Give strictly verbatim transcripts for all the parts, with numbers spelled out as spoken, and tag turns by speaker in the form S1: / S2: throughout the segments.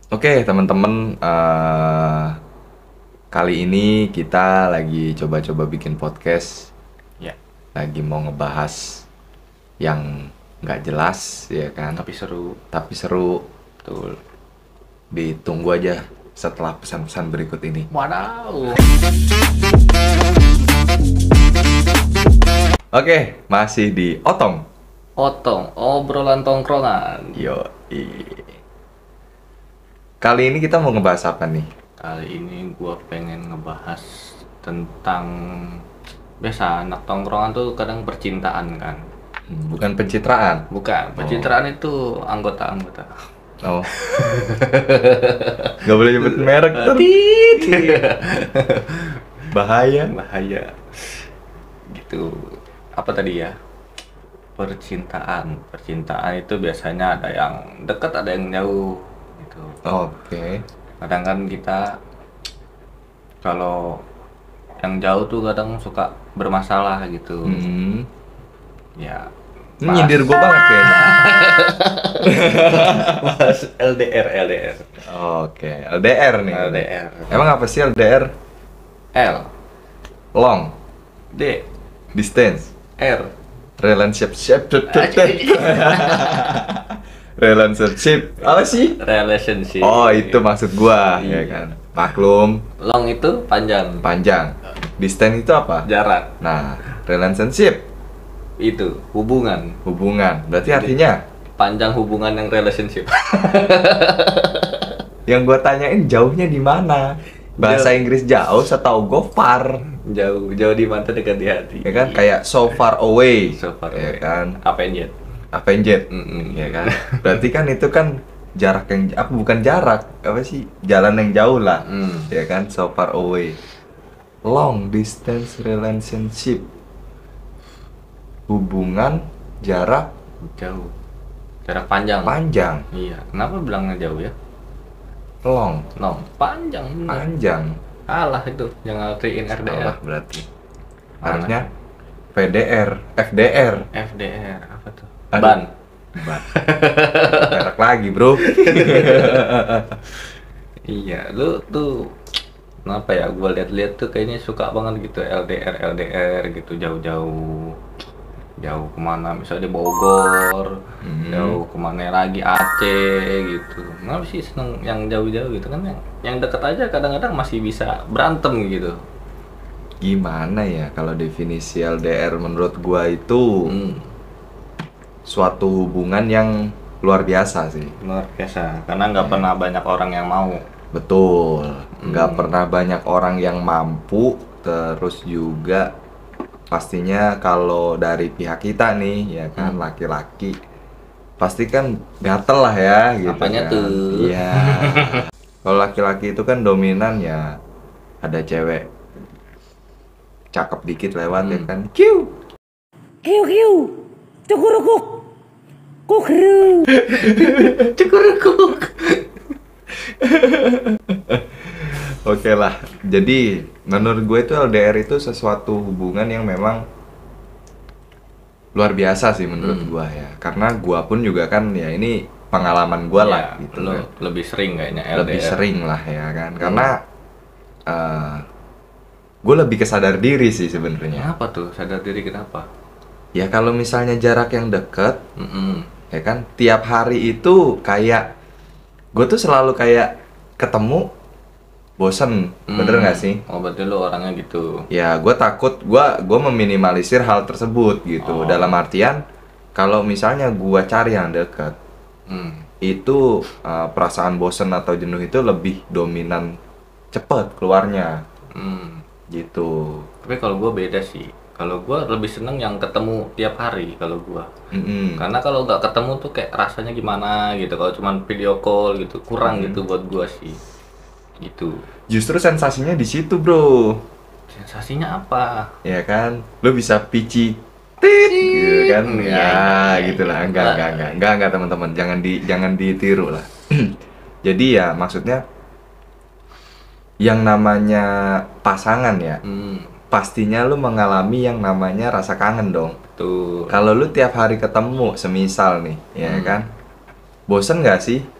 S1: Oke, teman-teman, eh, kali ini kita lagi coba-coba bikin podcast.
S2: Ya,
S1: Lagi mau ngebahas yang nggak jelas, ya kan?
S2: tapi seru.
S1: Tapi seru.
S2: Betul.
S1: Ditunggu aja setelah pesan-pesan berikut ini.
S2: Wadaw.
S1: Oke, masih di Otong.
S2: Otong, obrolan tongkrongan.
S1: Yo, kali ini kita mau ngebahas apa nih?
S2: Kali ini gua pengen ngebahas tentang biasa anak tongkrongan tuh kadang percintaan kan.
S1: Hmm, Bukan pencitraan.
S2: Bukan, percintaan itu anggota-anggota.
S1: Oh, nggak boleh nyebut merek tuh. Bahaya.
S2: Bahaya. Gitu. Apa tadi ya? Percintaan. Percintaan itu biasanya ada yang dekat, ada yang jauh gitu.
S1: Oke.
S2: Kadang kan kita kalau yang jauh tuh kadang suka bermasalah gitu.
S1: Hmm.
S2: Ya,
S1: Ini nyindir gue banget kayaknya.
S2: Mas L D R L D R
S1: Oke, L D R nih.
S2: L D R
S1: Emang apa sih L D R?
S2: L
S1: Long,
S2: D
S1: distance,
S2: R
S1: relationship, relationship. Apa sih?
S2: relationship.
S1: Oh, itu maksud gua, ya
S2: Iya.
S1: kan. Maklum,
S2: Long itu panjang,
S1: panjang. Distance itu apa?
S2: jarak.
S1: Nah, relationship,
S2: Itu hubungan.
S1: hubungan. Berarti
S2: Jadi-
S1: artinya
S2: Panjang hubungan yang relationship.
S1: yang gua tanyain jauhnya di mana? Bahasa
S2: Jauh.
S1: Inggris jauh, setahu gua far.
S2: Jauh, jauh di mata, dekat di hati.
S1: Ya kan, kayak so far away.
S2: So far
S1: ya
S2: away.
S1: kan.
S2: Apa yang jet?
S1: Avenged,
S2: Mm-mm.
S1: ya kan. Berarti kan itu kan jarak yang apa bukan jarak, apa sih? Jalan yang jauh lah.
S2: Hmm.
S1: Ya kan, so far away. Long distance relationship. Hubungan jarak
S2: Jauh. Jarak panjang.
S1: panjang.
S2: Iya. Kenapa bilangnya jauh ya?
S1: Long,
S2: Long. Panjang. bener.
S1: panjang.
S2: Alah itu yang ngertiin R D R.
S1: Salah berarti.
S2: Mana?
S1: Harusnya P D R, F D R.
S2: F D R apa tuh?
S1: Aduh.
S2: Ban.
S1: Ban. Merek lagi, Bro.
S2: Iya, lu tuh kenapa ya? Gua lihat-lihat tuh kayaknya suka banget gitu L D R L D R gitu jauh-jauh. Jauh kemana? Misalnya di Bogor,
S1: Hmm.
S2: jauh kemana lagi Aceh gitu. Kenapa sih seneng yang jauh-jauh gitu kan? Yang, yang deket aja kadang-kadang masih bisa berantem gitu.
S1: Gimana ya kalau definisi L D R menurut gua itu
S2: Hmm,
S1: suatu hubungan yang luar biasa sih.
S2: luar biasa. Karena nggak pernah banyak orang yang mau.
S1: Betul. Nggak
S2: Hmm.
S1: pernah banyak orang yang mampu. Terus juga pastinya kalau dari pihak kita nih, ya kan,
S2: Hmm.
S1: laki-laki, pasti kan gatel lah ya, gitu.
S2: Apanya
S1: kan.
S2: tuh?
S1: Iya. Kalau laki-laki itu kan dominan ya, ada cewek cakep dikit lewat ya
S2: Hmm.
S1: kan, kiu.
S3: Kiu kiu, cukurukuk, kukru.
S2: Cukurukuk.
S1: Oke lah, jadi menurut gue itu L D R itu sesuatu hubungan yang memang luar biasa sih menurut
S2: Hmm.
S1: gue ya. Karena gue pun juga kan ya ini pengalaman gue lah
S2: Ya,
S1: gitu
S2: lu
S1: kan.
S2: lebih sering kayaknya L D R.
S1: Lebih sering lah ya kan, karena eh, gue lebih kesadar diri sih sebenarnya.
S2: Kenapa tuh? Sadar diri kenapa?
S1: Ya kalau misalnya jarak yang deket,
S2: Mm-mm.
S1: ya kan, tiap hari itu kayak gue tuh selalu kayak ketemu bosen, bener
S2: Hmm.
S1: nggak sih?
S2: Oh, berarti lu orangnya gitu.
S1: Ya, gue takut, gue gue meminimalisir hal tersebut gitu.
S2: Oh.
S1: Dalam artian, kalau misalnya gue cari yang dekat,
S2: Hmm.
S1: itu uh, perasaan bosen atau jenuh itu lebih dominan cepet keluarnya,
S2: Hmm.
S1: gitu.
S2: Tapi kalau gua beda sih. Kalau gua lebih seneng yang ketemu tiap hari kalau gua.
S1: Mm-mm.
S2: Karena kalau nggak ketemu tuh kayak rasanya gimana gitu. Kalau cuma video call gitu kurang
S1: Hmm.
S2: gitu buat gua sih. Gitu.
S1: Justru sensasinya di situ, bro.
S2: Sensasinya apa?
S1: Ya kan, lo bisa pici, tit, gitu kan?
S2: Iya,
S1: Ya,
S2: iya,
S1: gitulah.
S2: iya.
S1: Enggak, enggak, enggak, enggak, enggak, teman-teman. Jangan di, jangan ditiru lah. Jadi ya, maksudnya yang namanya pasangan ya,
S2: Hmm.
S1: pastinya lu mengalami yang namanya rasa kangen dong.
S2: Tuh.
S1: Kalau lu tiap hari ketemu, semisal nih, ya
S2: Hmm.
S1: kan, bosen nggak sih?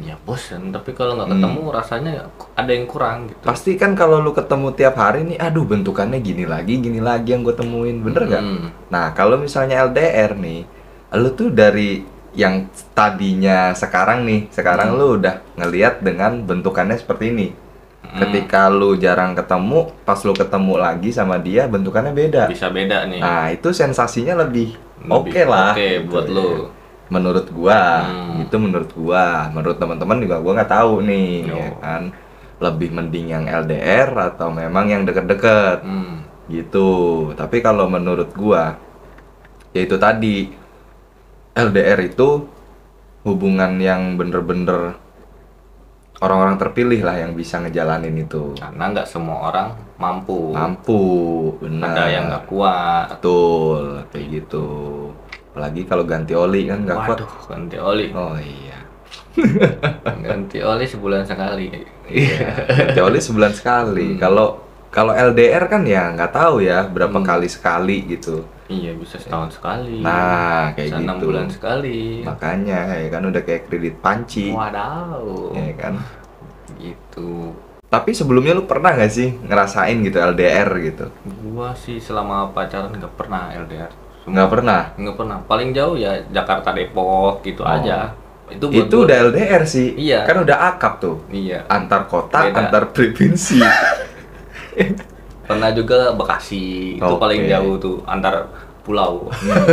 S2: Ya bosen, tapi kalau nggak ketemu rasanya ada yang kurang gitu.
S1: Pasti kan kalau lu ketemu tiap hari nih, aduh bentukannya gini lagi, gini lagi yang gue temuin, bener gak?
S2: Mm.
S1: Nah kalau misalnya L D R nih, lu tuh dari yang tadinya sekarang nih, sekarang lu udah ngelihat dengan bentukannya seperti ini. Ketika lu jarang ketemu, pas lu ketemu lagi sama dia, bentukannya beda.
S2: Bisa beda nih.
S1: Nah itu sensasinya lebih
S2: Lebih
S1: oke lah.
S2: oke
S1: gitu
S2: buat
S1: ya.
S2: lu.
S1: Menurut gua,
S2: Hmm.
S1: itu menurut gua, menurut teman-teman juga gua nggak tahu nih,
S2: Yo.
S1: ya kan. Lebih mending yang L D R atau memang yang deket-deket,
S2: Hmm.
S1: gitu. Tapi kalau menurut gua, ya itu tadi, L D R itu hubungan yang bener-bener orang-orang terpilih lah yang bisa ngejalanin itu.
S2: Karena nggak semua orang mampu.
S1: Mampu, benar.
S2: Ada yang nggak kuat.
S1: Betul, kayak gitu. Apalagi kalau ganti oli kan nggak kuat.
S2: Waduh, ganti oli.
S1: Oh iya.
S2: Ganti oli sebulan sekali.
S1: Iya, ganti oli sebulan sekali. Kalau kalau L D R kan ya nggak tahu ya berapa kali sekali gitu.
S2: Iya, bisa setahun sekali.
S1: Nah, kayak
S2: bisa enam
S1: gitu.
S2: bulan sekali.
S1: Makanya ya kan udah kayak kredit panci.
S2: Wadaw.
S1: Ya kan.
S2: Gitu.
S1: Tapi sebelumnya lu pernah nggak sih ngerasain gitu L D R gitu?
S2: Gua sih selama pacaran nggak pernah L D R.
S1: Nggak pernah.
S2: Nggak pernah. Paling jauh ya Jakarta Depok gitu
S1: Oh.
S2: aja. Itu buat
S1: Itu
S2: gua-
S1: udah L D R sih.
S2: Iya.
S1: Kan udah akap tuh.
S2: Iya.
S1: Antar kota,
S2: Beda.
S1: antar provinsi.
S2: Pernah juga Bekasi. Itu
S1: Oke.
S2: paling jauh tuh antar pulau.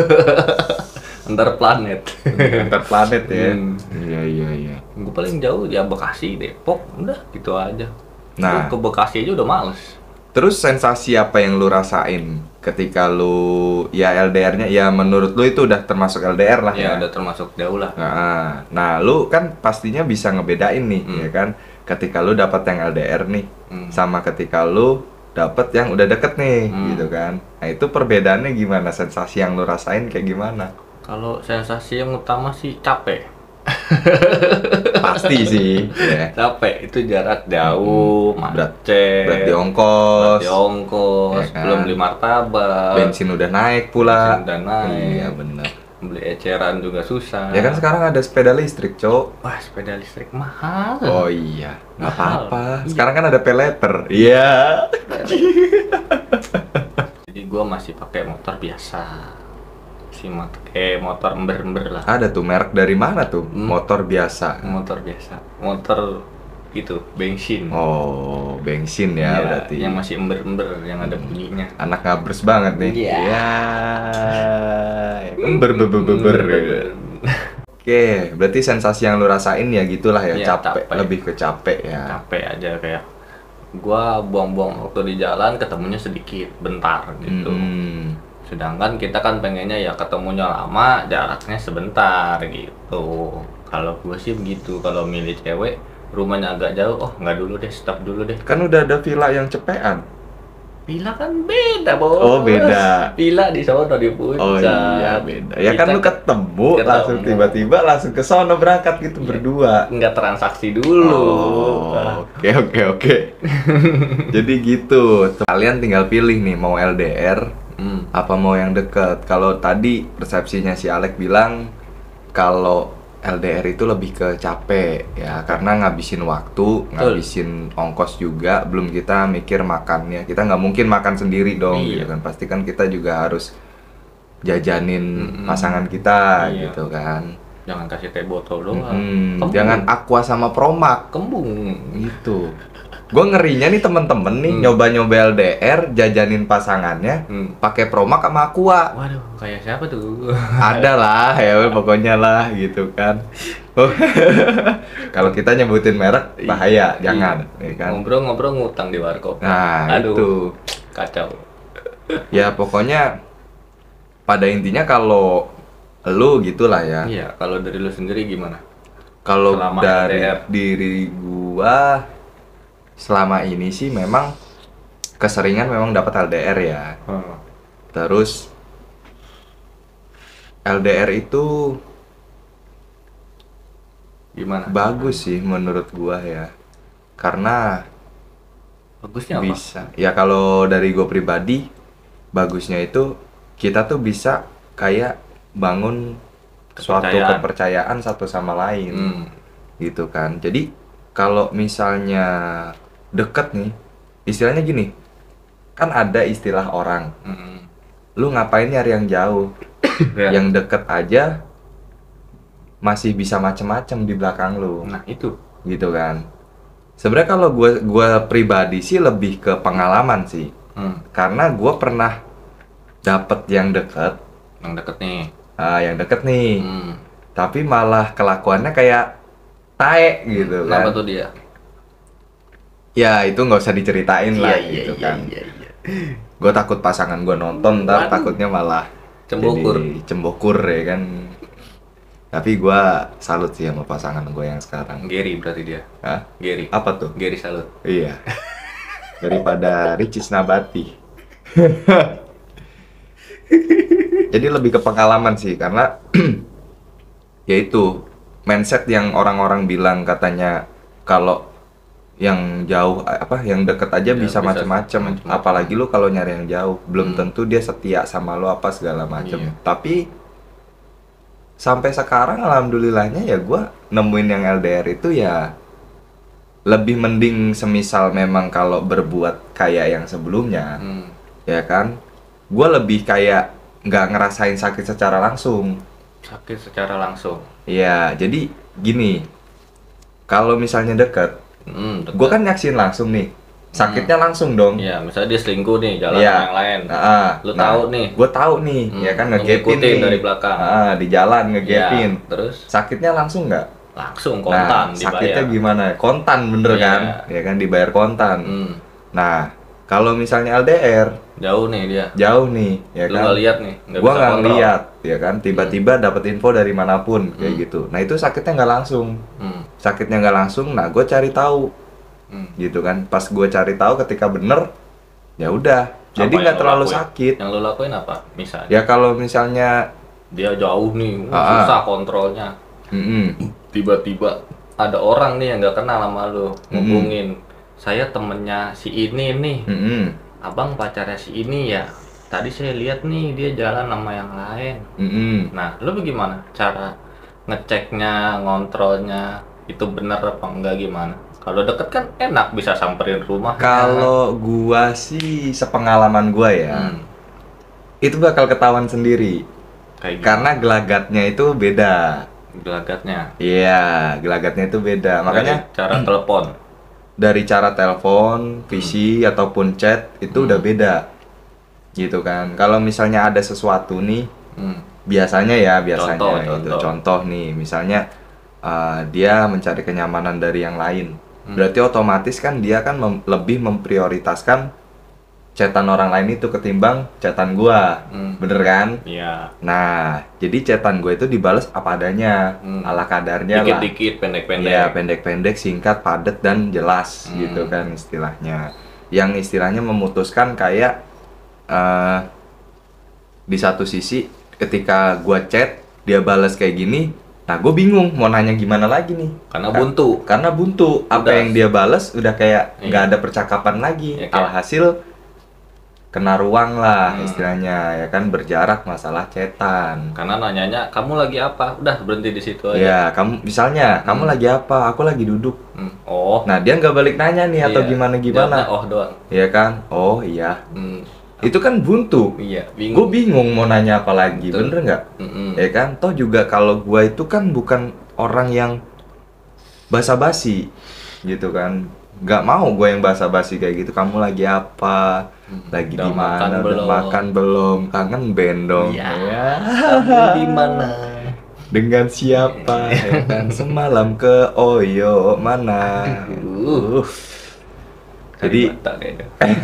S2: Antar planet.
S1: antar planet ya.
S2: Hmm.
S1: Iya iya iya.
S2: Gue paling jauh ya Bekasi, Depok, udah gitu aja.
S1: Nah.
S2: Gua ke Bekasi aja udah males.
S1: Terus sensasi apa yang lu rasain ketika lu ya L D R-nya ya menurut lu itu udah termasuk L D R lah
S2: Ya
S1: ya.
S2: udah termasuk jauh lah.
S1: Nah, nah lu kan pastinya bisa ngebedain nih
S2: Hmm.
S1: ya kan ketika lu dapat yang L D R nih
S2: Hmm.
S1: sama ketika lu dapat yang udah deket nih
S2: Hmm.
S1: gitu kan. Nah, itu perbedaannya gimana? Sensasi yang lu rasain kayak gimana?
S2: Kalau sensasi yang utama sih capek.
S1: Pasti sih ya.
S2: Capek itu jarak jauh,
S1: Berat-
S2: macet.
S1: Berarti ongkos,
S2: berarti ongkos,
S1: Ya kan?
S2: belum beli martabak.
S1: bensin udah naik pula.
S2: Bensin udah naik.
S1: Iya bener.
S2: Beli eceran juga susah.
S1: Ya kan sekarang ada sepeda listrik, Cok.
S2: Wah, sepeda listrik mahal.
S1: Oh iya, nggak
S2: Mahal.
S1: apa-apa.
S2: Iya.
S1: Sekarang kan ada peleter. Iya.
S2: Jadi gua masih pakai motor biasa. Si mot eh motor ember-ember lah.
S1: Ada tuh merek dari mana tuh?
S2: Hmm.
S1: Motor biasa.
S2: Motor biasa. Motor itu bensin.
S1: Oh, bensin ya
S2: Iya,
S1: berarti.
S2: yang masih ember-ember yang ada bunyinya.
S1: Anak ngabers banget nih.
S2: Iya.
S1: Ya. Ember ber ber ber ber. Oke, berarti sensasi yang lu rasain ya gitulah ya,
S2: Iya,
S1: capek,
S2: capek.
S1: lebih ke capek ya.
S2: Capek aja kayak gua buang-buang waktu di jalan ketemunya sedikit, bentar gitu.
S1: Hmm.
S2: Sedangkan kita kan pengennya ya ketemunya lama, jaraknya sebentar gitu. Kalau gue sih begitu, kalau milih cewek rumahnya agak jauh, oh nggak dulu deh, stop dulu deh.
S1: Kan udah ada villa yang cepean.
S2: Villa kan beda, Bos.
S1: Oh, beda.
S2: Villa di sono di puncak.
S1: Oh iya beda. Ya kan
S2: Kita
S1: lu ketemu,
S2: ketemu.
S1: langsung tiba-tiba langsung ke sono berangkat gitu
S2: Iya.
S1: berdua.
S2: nggak transaksi dulu.
S1: Oh, oke oke oke. Jadi gitu. Kalian tinggal pilih nih mau L D R
S2: Hmm.
S1: apa mau yang deket. Kalau tadi persepsinya si Alek bilang kalau L D R itu lebih ke capek ya karena ngabisin waktu, ngabisin ongkos juga, belum kita mikir makannya. Kita nggak mungkin makan sendiri dong
S2: Iya.
S1: gitu kan. Pasti kan kita juga harus jajanin
S2: Mm-mm.
S1: pasangan kita
S2: Iya.
S1: gitu kan.
S2: Jangan kasih teh botol doang.
S1: Hmm,
S2: Kembung.
S1: jangan aqua sama promak
S2: kembung.
S1: gitu. Gue ngerinya nih temen-temen nih
S2: Hmm.
S1: nyoba-nyoba L D R jajanin pasangannya
S2: Hmm.
S1: pakai promak sama aqua.
S2: Waduh, kayak siapa tuh?
S1: Ada lah ya pokoknya lah gitu kan. Oh, kalau kita nyebutin merek bahaya, jangan ya kan.
S2: Ngobrol-ngobrol ngutang di warkop.
S1: Nah,
S2: Aduh,
S1: itu.
S2: kacau.
S1: Ya pokoknya pada intinya kalau lu gitulah ya.
S2: Iya, kalau dari lu sendiri gimana?
S1: Kalau
S2: Selama
S1: dari
S2: L D R.
S1: diri gua selama ini sih memang keseringan memang dapat L D R ya.
S2: Hmm.
S1: Terus L D R itu
S2: Gimana?
S1: bagus sih menurut gua ya. Karena
S2: Bagusnya apa?
S1: bisa. Ya kalau dari gua pribadi bagusnya itu kita tuh bisa kayak bangun suatu
S2: Kepercayaan.
S1: kepercayaan satu sama lain.
S2: Hmm.
S1: gitu kan. Jadi kalau misalnya deket nih, istilahnya gini, kan ada istilah orang,
S2: Mm-mm.
S1: lu ngapain nyari yang jauh,
S2: Ya.
S1: yang deket aja masih bisa macem-macem di belakang lu,
S2: Nah itu.
S1: gitu kan. Sebenarnya kalau gua gua pribadi sih lebih ke pengalaman sih,
S2: Hmm.
S1: karena gua pernah dapet yang deket,
S2: Yang deket nih.
S1: ah, yang deket nih,
S2: Hmm.
S1: tapi malah kelakuannya kayak tae gitu
S2: Kenapa
S1: kan.
S2: tuh dia?
S1: Ya itu nggak usah diceritain lah
S2: Iya,
S1: gitu
S2: iya,
S1: kan.
S2: iya, iya.
S1: Gue takut pasangan gue nonton, ntar
S2: Waduh.
S1: takutnya malah
S2: Cembokur.
S1: jadi cembokur ya kan. Tapi gue salut sih sama pasangan gue yang sekarang.
S2: Gary berarti dia.
S1: Hah?
S2: Gary.
S1: Apa tuh?
S2: Gary salut.
S1: Iya. Daripada Ricis Nabati. Jadi lebih ke pengalaman sih, karena yaitu mindset yang orang-orang bilang katanya kalau yang jauh apa yang deket aja
S2: Ya,
S1: bisa
S2: bisa
S1: macem-macem,
S2: macem-macem.
S1: apalagi lu kalau nyari yang jauh belum
S2: Hmm.
S1: tentu dia setia sama lu apa segala macem.
S2: Iya.
S1: Tapi sampai sekarang alhamdulillahnya ya gua nemuin yang L D R itu ya lebih mending, semisal memang kalau berbuat kayak yang sebelumnya,
S2: Hmm.
S1: ya kan, gua lebih kayak nggak ngerasain sakit secara langsung.
S2: Sakit secara langsung.
S1: Ya jadi gini, kalau misalnya deket,
S2: Hmm, deket.
S1: gue kan nyaksin langsung nih, sakitnya langsung dong.
S2: Iya, misalnya dia selingkuh nih, jalan
S1: Iya.
S2: sama yang lain.
S1: Nah,
S2: Lu tahu nih.
S1: gue tahu nih,
S2: Hmm,
S1: ya kan
S2: lu
S1: ngegepin
S2: ngikutin
S1: nih
S2: dari belakang.
S1: Ah, di jalan ngegepin.
S2: Iya, terus
S1: Sakitnya langsung nggak?
S2: langsung
S1: Nah,
S2: kontan
S1: sakitnya
S2: dibayar.
S1: gimana? Kontan bener
S2: Iya.
S1: kan? Ya kan dibayar kontan.
S2: Hmm,
S1: Nah, kalau misalnya L D R
S2: jauh nih dia.
S1: jauh nih, ya
S2: Lu
S1: kan?
S2: nggak lihat nih, nggak
S1: Gua
S2: bisa
S1: nggak
S2: kontrol.
S1: ngeliat, ya kan? Tiba-tiba dapet info dari manapun kayak
S2: Hmm.
S1: gitu. Nah itu sakitnya nggak langsung,
S2: Hmm,
S1: sakitnya nggak langsung. Nah gue cari tahu,
S2: hmm.
S1: gitu kan. Pas gue cari tahu ketika bener, ya udah. Jadi
S2: Apa
S1: nggak
S2: yang lu
S1: terlalu
S2: lakuin?
S1: sakit.
S2: Yang lu lakuin apa? Misalnya
S1: Ya kalau misalnya,
S2: dia jauh nih, uh,
S1: Ah, ah.
S2: susah kontrolnya.
S1: mm-mm,
S2: Tiba-tiba ada orang nih yang nggak kenal sama lu,
S1: Hmm.
S2: ngubungin. Saya temennya si ini nih,
S1: mm-mm,
S2: abang pacarnya si ini ya. Tadi saya lihat nih dia jalan sama yang lain.
S1: mm-mm.
S2: Nah, lu bagaimana cara ngeceknya, ngontrolnya itu bener apa enggak gimana? Kalau deket kan enak bisa samperin rumah.
S1: Kalau gua sih sepengalaman gua ya,
S2: Hmm,
S1: itu bakal ketahuan sendiri.
S2: kayak
S1: Karena gelagatnya itu beda.
S2: gelagatnya.
S1: Iya, gelagatnya itu beda. Makanya
S2: Dari cara telepon.
S1: dari cara telepon, V C ataupun chat itu
S2: Hmm.
S1: udah beda, gitu kan. Kalau misalnya ada sesuatu nih,
S2: Hmm.
S1: biasanya ya biasanya
S2: Contoh,
S1: itu
S2: contoh.
S1: contoh nih, misalnya uh, dia mencari kenyamanan dari yang lain,
S2: Hmm.
S1: berarti otomatis kan dia kan mem- lebih memprioritaskan chatan orang lain itu ketimbang chatan gua,
S2: Hmm.
S1: bener kan?
S2: Iya.
S1: Nah, jadi chatan gue itu dibales apa adanya,
S2: Hmm.
S1: ala kadarnya lah.
S2: Dikit-dikit, pendek-pendek.
S1: Iya, pendek-pendek, singkat, padat, dan jelas
S2: Hmm.
S1: gitu kan istilahnya. Yang istilahnya memutuskan kayak eh di satu sisi ketika gua chat dia balas kayak gini, nah gue bingung mau nanya gimana lagi nih.
S2: Karena buntu.
S1: Karena buntu, apa
S2: Udah.
S1: yang dia balas udah kayak nggak
S2: Iya.
S1: ada percakapan lagi.
S2: Iya, kayak-
S1: Alhasil kena ruang lah
S2: Hmm.
S1: istilahnya, ya kan, berjarak masalah chatan.
S2: Karena nanyanya, kamu lagi apa? Udah berhenti di situ aja.
S1: Ya, kamu misalnya, kamu
S2: Hmm.
S1: lagi apa? Aku lagi duduk.
S2: Hmm. Oh.
S1: Nah, dia nggak balik nanya nih atau
S2: iya.
S1: gimana
S2: Jawabnya
S1: gimana.
S2: oh doang.
S1: Ya kan? Oh iya.
S2: Hmm.
S1: Itu kan buntu.
S2: Iya,
S1: Gue
S2: bingung.
S1: bingung mau nanya apa lagi,
S2: Betul.
S1: bener nggak?
S2: Mm-mm.
S1: Ya kan? Toh juga kalau gua itu kan bukan orang yang basa-basi, gitu kan? Nggak mau gue yang basa-basi kayak gitu. Kamu lagi apa? Lagi
S2: Udah
S1: di mana?
S2: makan
S1: Udah
S2: belum?
S1: makan belum? Kangen band dong.
S2: Iya.
S1: Ya.
S2: Kamu di mana?
S1: Dengan siapa? Ya kan? Semalam ke Oyo mana?
S2: Aduh.
S1: Jadi-
S2: Kalibata kayaknya.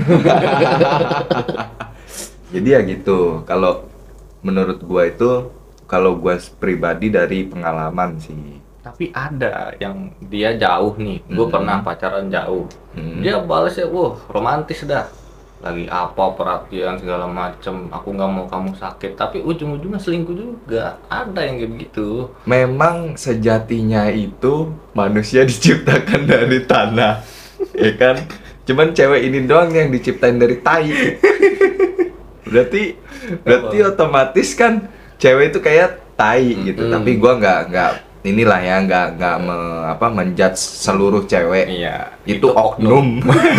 S1: Jadi ya gitu. Kalau menurut gua itu, kalau gua pribadi dari pengalaman sih.
S2: Tapi ada yang dia jauh nih. Gue
S1: Hmm.
S2: pernah pacaran jauh.
S1: Hmm.
S2: Dia balasnya, wah romantis dah. Lagi apa perhatian segala macem. Aku nggak mau kamu sakit. Tapi ujung-ujungnya selingkuh juga. Ada yang kayak begitu.
S1: Memang sejatinya itu manusia diciptakan dari tanah, ya kan? Cuman cewek ini doang yang diciptain dari tai. Berarti, berarti otomatis kan cewek itu kayak tai gitu.
S2: Mm-mm.
S1: Tapi gua nggak nggak inilah ya, nggak nggak me- apa menjudge seluruh cewek.
S2: Iya,
S1: Itu oknum.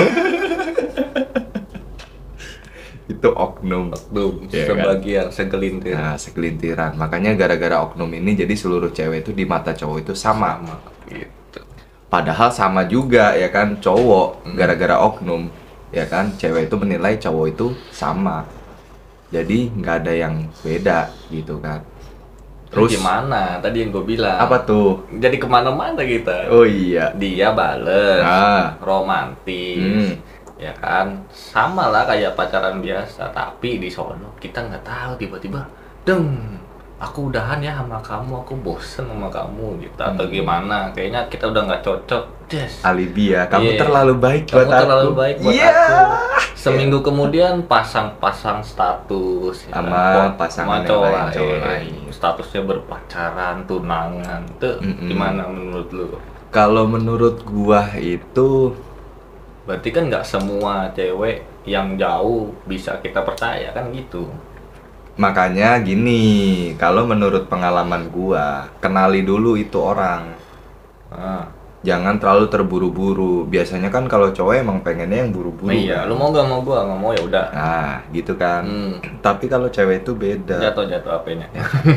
S1: Itu oknum.
S2: Oknum,
S1: Iya kan?
S2: sebagian, segelintir.
S1: Nah, segelintiran. Makanya gara-gara oknum ini jadi seluruh cewek itu di mata cowok itu sama.
S2: Sama, gitu.
S1: Padahal sama juga ya kan, cowok
S2: Hmm.
S1: gara-gara oknum ya kan, cewek itu menilai cowok itu sama. Jadi nggak ada yang beda gitu kan.
S2: Terus
S1: Terus
S2: gimana? Tadi yang gue bilang.
S1: apa tuh?
S2: Jadi kemana-mana kita.
S1: Oh iya.
S2: Dia bales,
S1: Ah.
S2: romantis,
S1: Hmm.
S2: ya kan? Sama lah kayak pacaran biasa. Tapi di sono kita nggak tahu tiba-tiba, deng, aku udahan ya sama kamu, aku bosen sama kamu gitu. Atau
S1: Hmm.
S2: gimana? Kayaknya kita udah nggak cocok. Des.
S1: Alibi ya, kamu
S2: Iya.
S1: terlalu baik
S2: Kamu
S1: buat aku.
S2: terlalu baik buat
S1: Iya.
S2: aku. Seminggu kemudian pasang-pasang status ya
S1: Sama
S2: kan?
S1: pasangan yang
S2: cowok
S1: lain, cowok
S2: lain.
S1: lain.
S2: Statusnya berpacaran, tunangan. Tuh
S1: Mm-mm.
S2: gimana menurut lu?
S1: Kalau menurut gua itu
S2: Berarti kan nggak semua cewek yang jauh bisa kita percaya kan gitu.
S1: makanya gini, kalau menurut pengalaman gua, kenali dulu itu orang.
S2: Ah.
S1: Jangan terlalu terburu-buru. Biasanya kan kalau cowok emang pengennya yang buru-buru.
S2: Iya,
S1: kan?
S2: lu mau gak mau gua nggak mau ya udah.
S1: Nah, gitu kan.
S2: Hmm.
S1: Tapi kalau cewek itu beda.
S2: Jatuh-jatuh apanya.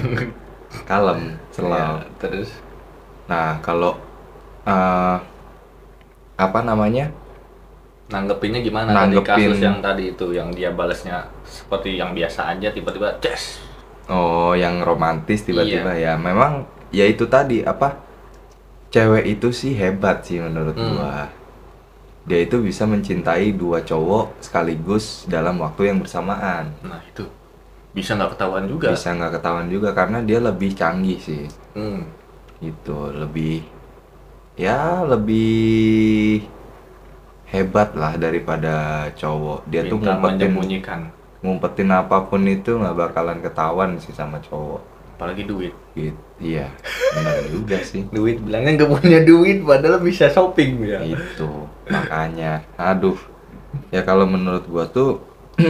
S1: Kalem, slow.
S2: Iya, terus
S1: Nah, kalau eh, apa namanya?
S2: nanggepinnya gimana
S1: Nanggepin.
S2: tadi kasus yang tadi itu yang dia balasnya seperti yang biasa aja tiba-tiba ces.
S1: Oh, yang romantis tiba-tiba
S2: Iya.
S1: ya. Memang ya itu tadi apa? Cewek itu sih hebat sih menurut
S2: Hmm.
S1: gua. Dia itu bisa mencintai dua cowok sekaligus dalam waktu yang bersamaan.
S2: Nah, itu bisa nggak ketahuan juga.
S1: Bisa nggak ketahuan juga karena dia lebih canggih sih.
S2: Hmm.
S1: Gitu, lebih ya lebih hebat lah daripada cowok. Dia tuh
S2: Pintar
S1: ngumpetin
S2: menyembunyikan,
S1: ngumpetin apapun itu nggak bakalan ketahuan sih sama cowok.
S2: apalagi duit.
S1: Gitu. Iya, benar juga sih.
S2: Duit bilangnya nggak punya duit padahal bisa shopping ya.
S1: Itu makanya, aduh. Ya kalau menurut gua tuh,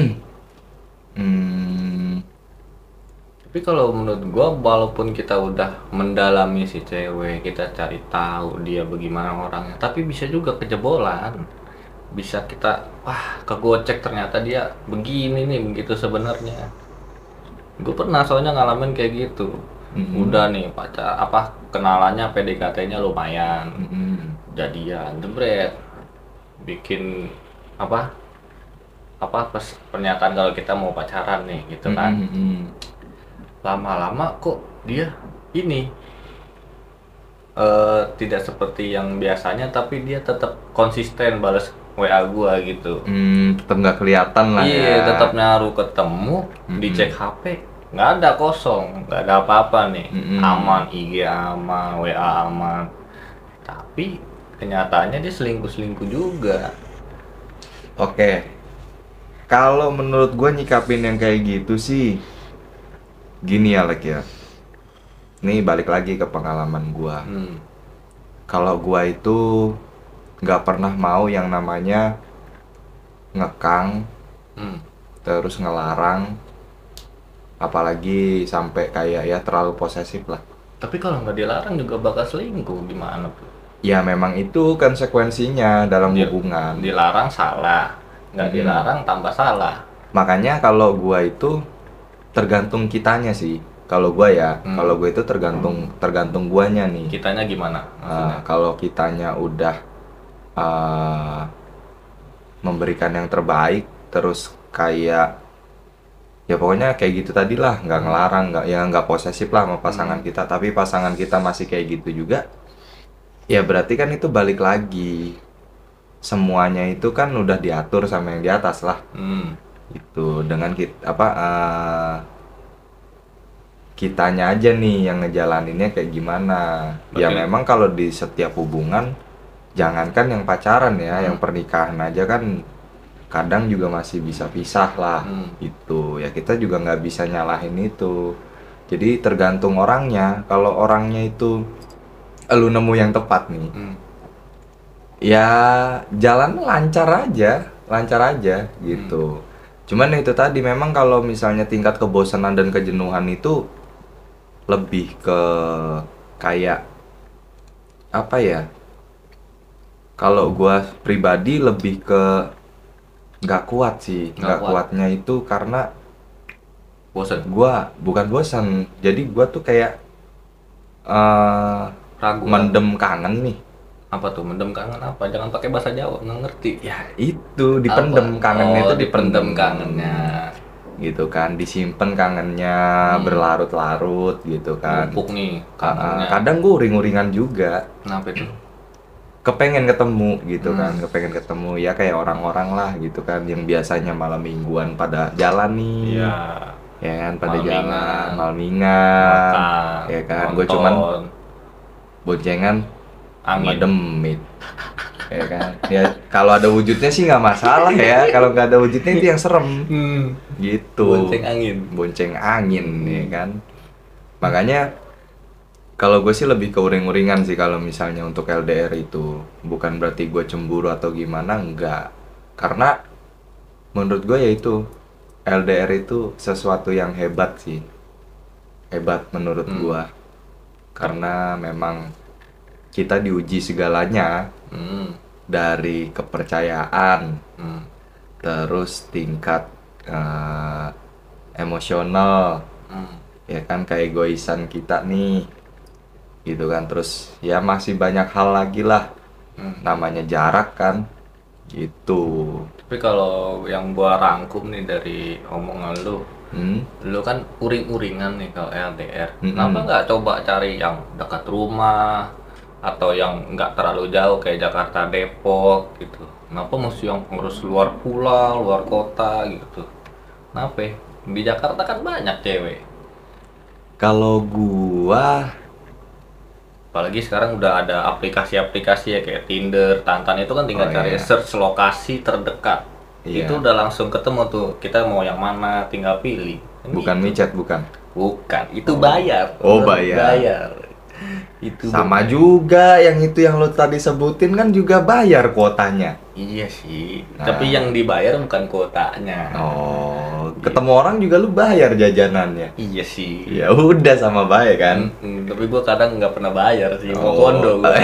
S1: hmm,
S2: Tapi kalau menurut gua walaupun kita udah mendalami si cewek, kita cari tahu dia bagaimana orangnya, tapi bisa juga kejebolan. Bisa kita wah kegocek ternyata dia begini nih begitu sebenarnya. Gue pernah soalnya ngalamin kayak gitu.
S1: Mhm.
S2: Udah nih pacar apa kenalannya P D K T-nya lumayan.
S1: mm-mm.
S2: Jadian jebret. Bikin apa? Apa pes- pernyataan kalau kita mau pacaran nih gitu kan.
S1: Mm-mm.
S2: Lama-lama kok dia ini eh tidak seperti yang biasanya tapi dia tetap konsisten balas W A gua gitu.
S1: Hmm, tetap nggak kelihatan lah
S2: Iya,
S1: ya.
S2: tetap nyaru ketemu,
S1: Mm-mm.
S2: dicek H P, nggak ada kosong, nggak ada apa-apa nih,
S1: Mm-mm.
S2: aman, I G aman, W A aman. Tapi kenyataannya dia selingkuh-selingkuh juga.
S1: Oke. Kalau menurut gua nyikapin yang kayak gitu sih gini ya, Lek ya. Nih balik lagi ke pengalaman gua.
S2: Hmm.
S1: Kalau gua itu nggak pernah mau yang namanya ngekang,
S2: Hmm.
S1: terus ngelarang, apalagi sampai kayak ya terlalu posesif lah.
S2: Tapi kalau nggak dilarang juga bakal selingkuh gimana tuh?
S1: Ya memang itu konsekuensinya dalam
S2: Di-
S1: hubungan.
S2: Dilarang salah, nggak
S1: Hmm.
S2: dilarang tambah salah.
S1: Makanya kalau gua itu tergantung kitanya sih. Kalau gua ya,
S2: Hmm.
S1: kalau gua itu tergantung tergantung guanya nih.
S2: Kitanya gimana? Maksudnya?
S1: Nah, kalau kitanya udah uh, memberikan yang terbaik, terus kayak ya pokoknya kayak gitu tadi lah, nggak ngelarang, nggak ya nggak posesif lah sama pasangan
S2: Hmm.
S1: kita, tapi pasangan kita masih kayak gitu juga, ya berarti kan itu balik lagi, semuanya itu kan udah diatur sama yang di atas lah,
S2: Hmm.
S1: itu dengan kita apa uh, kitanya aja nih yang ngejalaninnya kayak gimana. Ya
S2: Berarti-
S1: memang kalau di setiap hubungan, jangankan yang pacaran ya,
S2: Hmm.
S1: yang pernikahan aja kan kadang juga masih bisa pisah lah.
S2: Hmm.
S1: Itu ya kita juga nggak bisa nyalahin itu. Jadi tergantung orangnya. Kalau orangnya itu lu nemu yang tepat nih,
S2: Hmm.
S1: ya jalan lancar aja, lancar aja gitu. Cuman itu tadi memang kalau misalnya tingkat kebosanan dan kejenuhan itu lebih ke kayak apa ya? Kalau gua pribadi lebih ke nggak kuat sih,
S2: Nggak
S1: nggak
S2: kuat.
S1: kuatnya itu karena
S2: Bosen,
S1: gua bukan bosan, jadi gua tuh kayak eh
S2: ragu.
S1: mendem kangen nih.
S2: Apa tuh mendem kangen apa? Jangan pakai bahasa Jawa, nggak ngerti.
S1: Ya itu dipendem
S2: Apa?
S1: kangennya
S2: Oh,
S1: itu
S2: dipendem kangennya.
S1: gitu kan, disimpan kangennya
S2: Hmm.
S1: berlarut-larut gitu kan.
S2: Numpuk nih
S1: Ah,
S2: kangennya.
S1: kadang gue uring-uringan juga,
S2: Kenapa itu?
S1: kepengen ketemu gitu
S2: Hmm.
S1: kan, kepengen ketemu ya kayak orang-orang lah gitu kan yang biasanya malam mingguan pada jalan nih,
S2: Iya.
S1: ya kan, pada
S2: Malmingan.
S1: jalan malmingan,
S2: Makan.
S1: ya kan, gue
S2: nonton,
S1: cuman boncengan sama
S2: angin.
S1: demit, ya kan, ya kalau ada wujudnya sih nggak masalah ya, kalau nggak ada wujudnya itu yang serem
S2: Hmm.
S1: gitu,
S2: Bonceng angin.
S1: bonceng angin ya kan. Makanya kalau gue sih lebih ke uring-uringan sih kalau misalnya untuk L D R itu. Bukan berarti gue cemburu atau gimana, enggak. Karena menurut gue ya itu L D R itu sesuatu yang hebat sih. Hebat menurut
S2: Hmm.
S1: gue. Karena memang kita diuji segalanya,
S2: Hmm.
S1: dari kepercayaan,
S2: Hmm.
S1: terus tingkat eh, emosional,
S2: Hmm.
S1: ya kan, keegoisan kita nih gitu kan, terus ya masih banyak hal lagi lah,
S2: Hmm.
S1: namanya jarak kan gitu.
S2: Tapi kalau yang gua rangkum nih dari omongan lu,
S1: hmm?
S2: lu kan uring-uringan nih kalau L D R.
S1: Mm-mm.
S2: Kenapa nggak coba cari yang dekat rumah atau yang nggak terlalu jauh kayak Jakarta Depok gitu? Kenapa mesti yang harus luar pulau, luar kota gitu? Kenapa? Di Jakarta kan banyak cewek.
S1: Kalau gua
S2: Apalagi sekarang udah ada aplikasi-aplikasi ya kayak Tinder, Tantan itu kan tinggal
S1: Oh,
S2: cari
S1: iya.
S2: search lokasi terdekat.
S1: Iya.
S2: Itu udah langsung ketemu tuh. Kita mau yang mana tinggal pilih. Kan
S1: bukan
S2: gitu.
S1: micet, bukan,
S2: Bukan, itu bayar.
S1: Oh,
S2: Baru
S1: bayar.
S2: bayar. Itu
S1: sama
S2: bayar.
S1: juga yang itu yang lo tadi sebutin kan juga bayar kuotanya.
S2: Iya sih.
S1: Nah.
S2: Tapi yang dibayar bukan kuotanya.
S1: Oh, ketemu orang juga lu bayar jajanannya.
S2: Iya sih.
S1: Ya udah sama baik kan.
S2: Hmm, tapi gua kadang nggak pernah bayar sih. Mau
S1: Oh.
S2: kondo gua.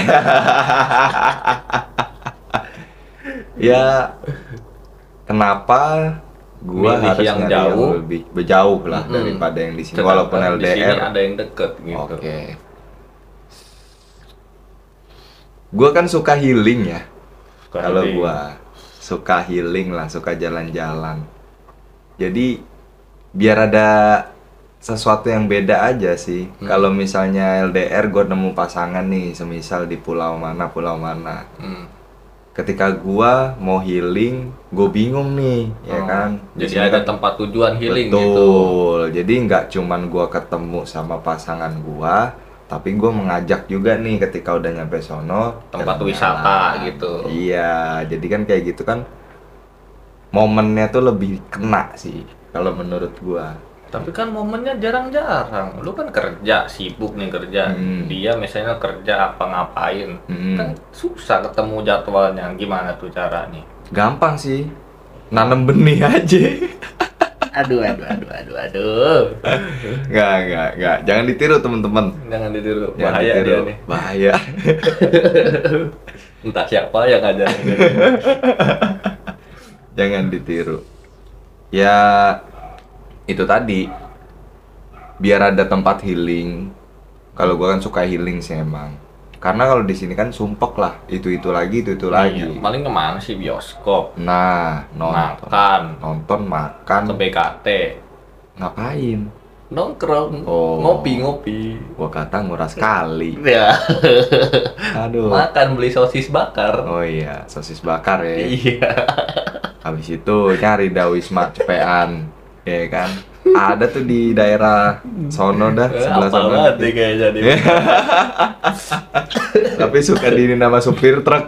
S1: Ya kenapa gua
S2: Milih
S1: harus
S2: yang
S1: nyari
S2: jauh.
S1: yang lebih berjauh lah
S2: Mm-mm.
S1: daripada yang di sini,
S2: Sedangkan
S1: walaupun L D
S2: di sini
S1: R.
S2: ada yang deket gitu.
S1: Oke. Gua kan suka healing ya.
S2: Suka
S1: Kalau
S2: healing.
S1: gua suka healing lah, suka jalan-jalan. Jadi biar ada sesuatu yang beda aja sih.
S2: Hmm.
S1: Kalau misalnya L D R gua nemu pasangan nih, semisal di pulau mana, pulau mana.
S2: Hmm.
S1: Ketika gua mau healing, gue bingung nih, ya
S2: Oh,
S1: kan. Di
S2: Jadi
S1: sini
S2: ada
S1: kan-
S2: tempat tujuan healing
S1: Betul.
S2: gitu.
S1: Jadi nggak cuman gua ketemu sama pasangan gua, tapi gua mengajak juga nih ketika udah nyampe sono
S2: Tempat
S1: jalan-jalan.
S2: wisata gitu.
S1: Iya, jadi kan kayak gitu kan momennya tuh lebih kena sih kalau menurut gua.
S2: Tapi kan momennya jarang-jarang. Lu kan kerja, sibuk nih kerja.
S1: Hmm.
S2: Dia misalnya kerja apa ngapain.
S1: Hmm.
S2: Kan susah ketemu jadwalnya. Gimana tuh caranya?
S1: Gampang sih, nanam benih aja.
S2: Aduh, aduh, aduh, aduh, aduh.
S1: Nggak, nggak, nggak. Jangan ditiru teman-teman.
S2: Jangan ditiru.
S1: Jangan
S2: Bahaya
S1: ditiru.
S2: dia nih.
S1: Bahaya.
S2: Entah siapa yang ngajarin.
S1: Jangan ditiru. Ya itu tadi, biar ada tempat healing. Kalau gua kan suka healing sih emang. Karena kalau di sini kan sumpek lah, itu-itu lagi, itu-itu lagi.
S2: Iya, paling kemana sih? Bioskop,
S1: Nah, nonton,
S2: makan,
S1: nonton, makan,
S2: ke B K T,
S1: ngapain?
S2: nongkrong,
S1: Oh.
S2: ngopi-ngopi.
S1: Gua kata nguras kali.
S2: Ya,
S1: Aduh.
S2: makan beli sosis bakar.
S1: Oh iya, sosis bakar ya.
S2: Iya.
S1: Habis itu nyari dah Wisma Cepean, ya kan? Ada tuh di daerah sono dah, sebelah
S2: Apa
S1: sono.
S2: banget nih kayak jadi.
S1: Tapi suka diinin nama supir truk.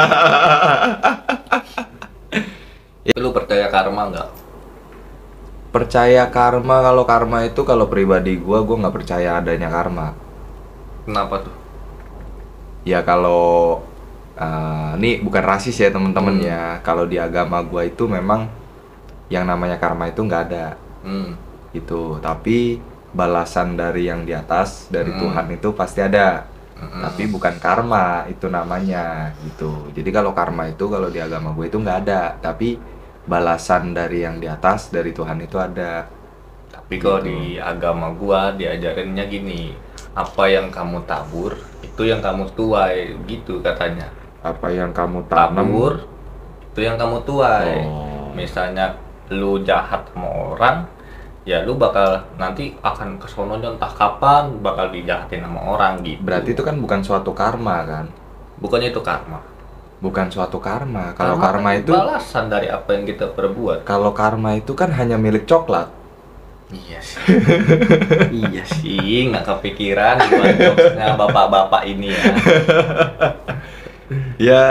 S2: Lu percaya karma nggak?
S1: Percaya karma, kalau karma itu kalau pribadi gua, gua nggak percaya adanya karma.
S2: Kenapa tuh?
S1: Ya kalau eh, ini bukan rasis ya teman-teman
S2: Hmm.
S1: ya. Kalau di agama gua itu memang yang namanya karma itu nggak ada
S2: Hmm.
S1: gitu. Tapi balasan dari yang di atas, dari
S2: Hmm.
S1: Tuhan itu pasti ada.
S2: Mm-mm.
S1: Tapi bukan karma itu namanya gitu. Jadi kalau karma itu kalau di agama gue itu nggak ada, tapi balasan dari yang di atas, dari Tuhan itu ada.
S2: Tapi kalau
S1: Gitu.
S2: di agama gua diajarinnya gini, apa yang kamu tabur itu yang kamu tuai gitu katanya.
S1: Apa yang kamu tanam,
S2: Tabur itu yang kamu tuai.
S1: Oh.
S2: Misalnya lu jahat sama orang, ya lu bakal nanti akan kesononya entah kapan bakal dijahatin sama orang gitu.
S1: berarti itu kan bukan suatu karma kan?
S2: bukannya itu karma.
S1: Bukan suatu karma. Kalau
S2: Karma
S1: karma
S2: kan
S1: itu,
S2: balasan dari apa yang kita perbuat.
S1: kalau karma itu kan hanya milik coklat.
S2: Iya sih. Iya sih, nggak kepikiran buat jokesnya bapak-bapak ini ya.
S1: Ya,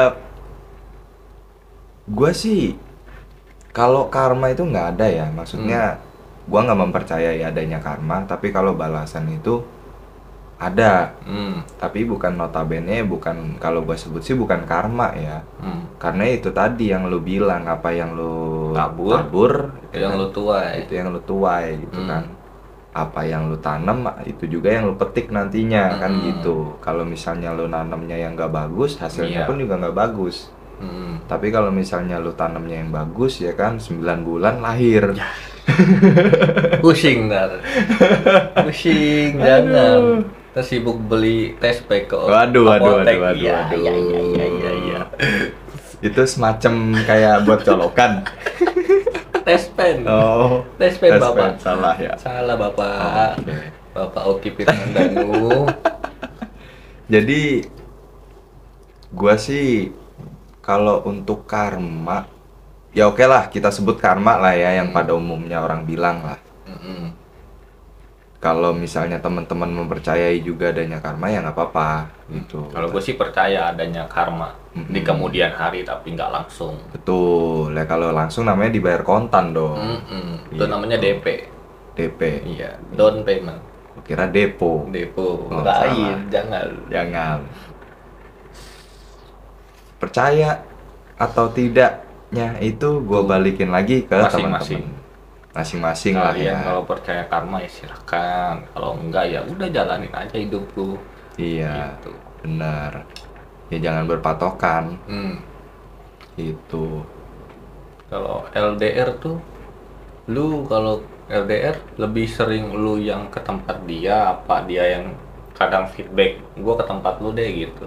S1: gue sih kalau karma itu nggak ada ya. Maksudnya gue nggak mempercayai adanya karma. Tapi kalau balasan itu ada.
S2: Hmm.
S1: Tapi bukan notabene, bukan kalau gue sebut sih bukan karma ya.
S2: Hmm.
S1: Karena itu tadi yang lu bilang, apa yang lu
S2: Tabur,
S1: tabur,
S2: Itu yang lu tuai.
S1: itu yang lu tuai gitu
S2: Hmm.
S1: kan. Apa yang lu tanam itu juga yang lu petik nantinya kan
S2: Hmm.
S1: gitu. Kalau misalnya lu nanamnya yang nggak bagus, hasilnya
S2: Iya.
S1: pun juga nggak bagus.
S2: Hmm.
S1: Tapi kalau misalnya lu tanamnya yang bagus ya kan, sembilan bulan lahir.
S2: Ya. Pusing ntar. Pusing, jangan. Terus sibuk beli test pack ke
S1: Waduh, waduh,
S2: apotek.
S1: waduh, waduh,
S2: Iya,
S1: waduh.
S2: iya, iya, iya, iya, iya.
S1: Itu semacam kayak buat colokan.
S2: Test pen.
S1: Oh,
S2: Test pen,
S1: tes
S2: Bapak.
S1: pen, salah ya.
S2: Salah, Bapak.
S1: Oke.
S2: Bapak Oki Firmandanu.
S1: Jadi gua sih kalau untuk karma ya oke lah kita sebut karma lah ya yang
S2: Hmm.
S1: pada umumnya orang bilang lah.
S2: Mm-mm.
S1: Kalau misalnya teman-teman mempercayai juga adanya karma ya nggak apa-apa gitu.
S2: Kalau gue sih percaya adanya karma di
S1: Mm-mm.
S2: kemudian hari tapi nggak langsung.
S1: Betul. Ya kalau langsung namanya dibayar kontan dong.
S2: Mm-mm. Itu
S1: Gitu.
S2: namanya D P.
S1: D P.
S2: Iya, down payment.
S1: Gua kira depo.
S2: Depo.
S1: Oh,
S2: Lain,
S1: salah.
S2: jangan.
S1: Jangan. Percaya atau tidaknya itu gue
S2: Tuh.
S1: balikin lagi ke
S2: Masing-masing.
S1: teman-teman. Masing-masing lah
S2: Kalian
S1: ya.
S2: kalau percaya karma ya silakan. Kalau enggak ya udah jalanin aja hidup lu.
S1: Iya,
S2: Gitu.
S1: benar. Ya jangan berpatokan
S2: Hmm.
S1: itu.
S2: Kalau L D R tuh, lu kalau L D R lebih sering lu yang ke tempat dia apa dia yang kadang feedback gua ke tempat lu deh gitu.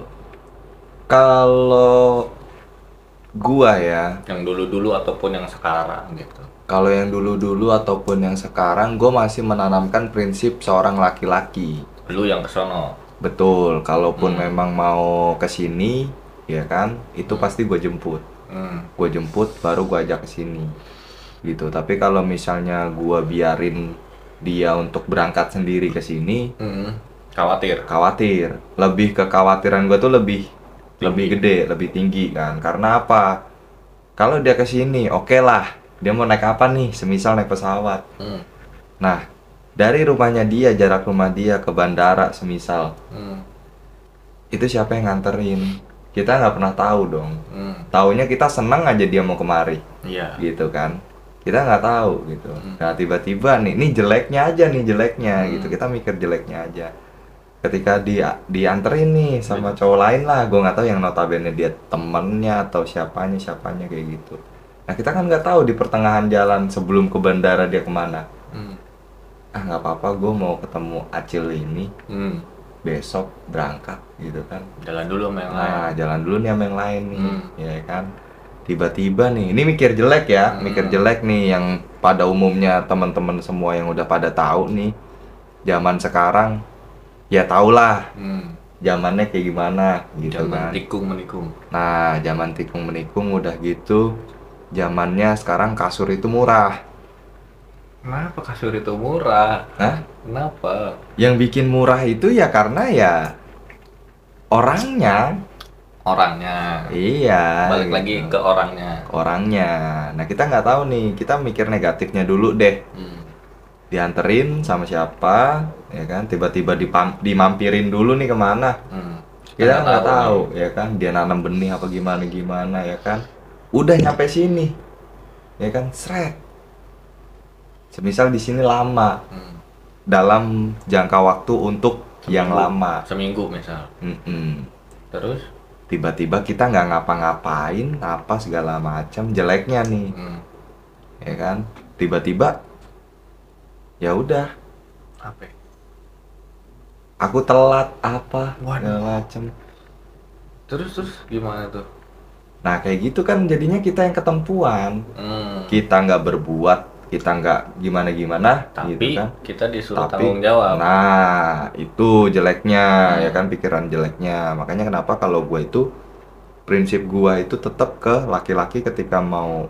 S1: Kalau gua ya,
S2: Yang dulu-dulu ataupun yang sekarang gitu.
S1: kalau yang dulu-dulu ataupun yang sekarang, gua masih menanamkan prinsip seorang laki-laki.
S2: Lu yang kesono.
S1: Betul, kalaupun
S2: Hmm.
S1: memang mau kesini, ya kan, itu pasti gue jemput.
S2: Hmm.
S1: Gue jemput, baru gue ajak ke sini, gitu. Tapi kalau misalnya gua biarin dia untuk berangkat sendiri ke sini,
S2: Hmm. Khawatir.
S1: khawatir. Lebih kekhawatiran gue tuh lebih
S2: Tinggi.
S1: lebih gede, lebih tinggi kan. Karena apa? Kalau dia ke sini, oke lah. Dia mau naik apa nih? Semisal naik pesawat.
S2: Hmm.
S1: Nah, dari rumahnya dia, jarak rumah dia ke bandara semisal,
S2: Hmm.
S1: itu siapa yang nganterin? Kita nggak pernah tahu dong.
S2: Hmm.
S1: Taunya kita senang aja dia mau kemari,
S2: Iya.
S1: gitu kan? Kita nggak tahu gitu.
S2: Hmm.
S1: Nah tiba-tiba nih, ini jeleknya aja nih jeleknya,
S2: Hmm.
S1: gitu. Kita mikir jeleknya aja. Ketika dia dianterin nih sama cowok lain lah, gue nggak tahu yang notabene dia temennya atau siapanya siapanya kayak gitu. Nah kita kan nggak tahu di pertengahan jalan sebelum ke bandara dia kemana.
S2: Hmm.
S1: Ah nggak apa-apa, gue mau ketemu Acil ini
S2: Hmm.
S1: besok berangkat gitu kan.
S2: Jalan dulu sama yang lain.
S1: Nah jalan dulu nih sama yang lain nih,
S2: Hmm.
S1: ya kan. Tiba-tiba nih, ini mikir jelek ya,
S2: Hmm.
S1: mikir jelek nih yang pada umumnya teman-teman semua yang udah pada tahu nih. Zaman sekarang ya tau lah
S2: Hmm.
S1: zamannya kayak gimana gitu
S2: Zaman
S1: kan.
S2: tikung menikung.
S1: Nah, zaman tikung menikung udah gitu. Zamannya sekarang kasur itu murah.
S2: Kenapa kasur itu murah?
S1: Nah,
S2: Kenapa?
S1: yang bikin murah itu ya karena ya orangnya.
S2: Orangnya.
S1: Iya.
S2: Balik
S1: gitu.
S2: lagi ke orangnya.
S1: Orangnya. Nah, kita nggak tahu nih. Kita mikir negatifnya dulu deh.
S2: Hmm.
S1: Dianterin sama siapa, ya kan? Tiba-tiba dipam- dimampirin dulu nih kemana?
S2: Hmm.
S1: Kita
S2: Nggak
S1: nggak
S2: tahu
S1: tahu, ya kan? Dia nanam benih apa gimana gimana, ya kan? Udah nyampe sini, ya kan? Sret. Semisal di sini lama,
S2: Hmm.
S1: dalam jangka waktu untuk yang
S2: Seminggu.
S1: lama.
S2: Seminggu misal.
S1: Mm-mm.
S2: Terus?
S1: Tiba-tiba kita nggak ngapa-ngapain, apa segala macam, jeleknya nih,
S2: Hmm.
S1: ya kan? Tiba-tiba, ya udah,
S2: Apa?
S1: aku telat apa
S2: Waduh.
S1: segala macam.
S2: Terus terus gimana tuh?
S1: Nah kayak gitu kan jadinya kita yang ketempuan,
S2: Hmm.
S1: kita nggak berbuat, kita nggak gimana-gimana,
S2: Tapi
S1: gitu kan?
S2: kita disuruh
S1: Tapi,
S2: tanggung jawab.
S1: nah itu jeleknya,
S2: Hmm.
S1: ya kan, pikiran jeleknya. Makanya kenapa kalau gue itu, prinsip gue itu tetap ke laki-laki ketika mau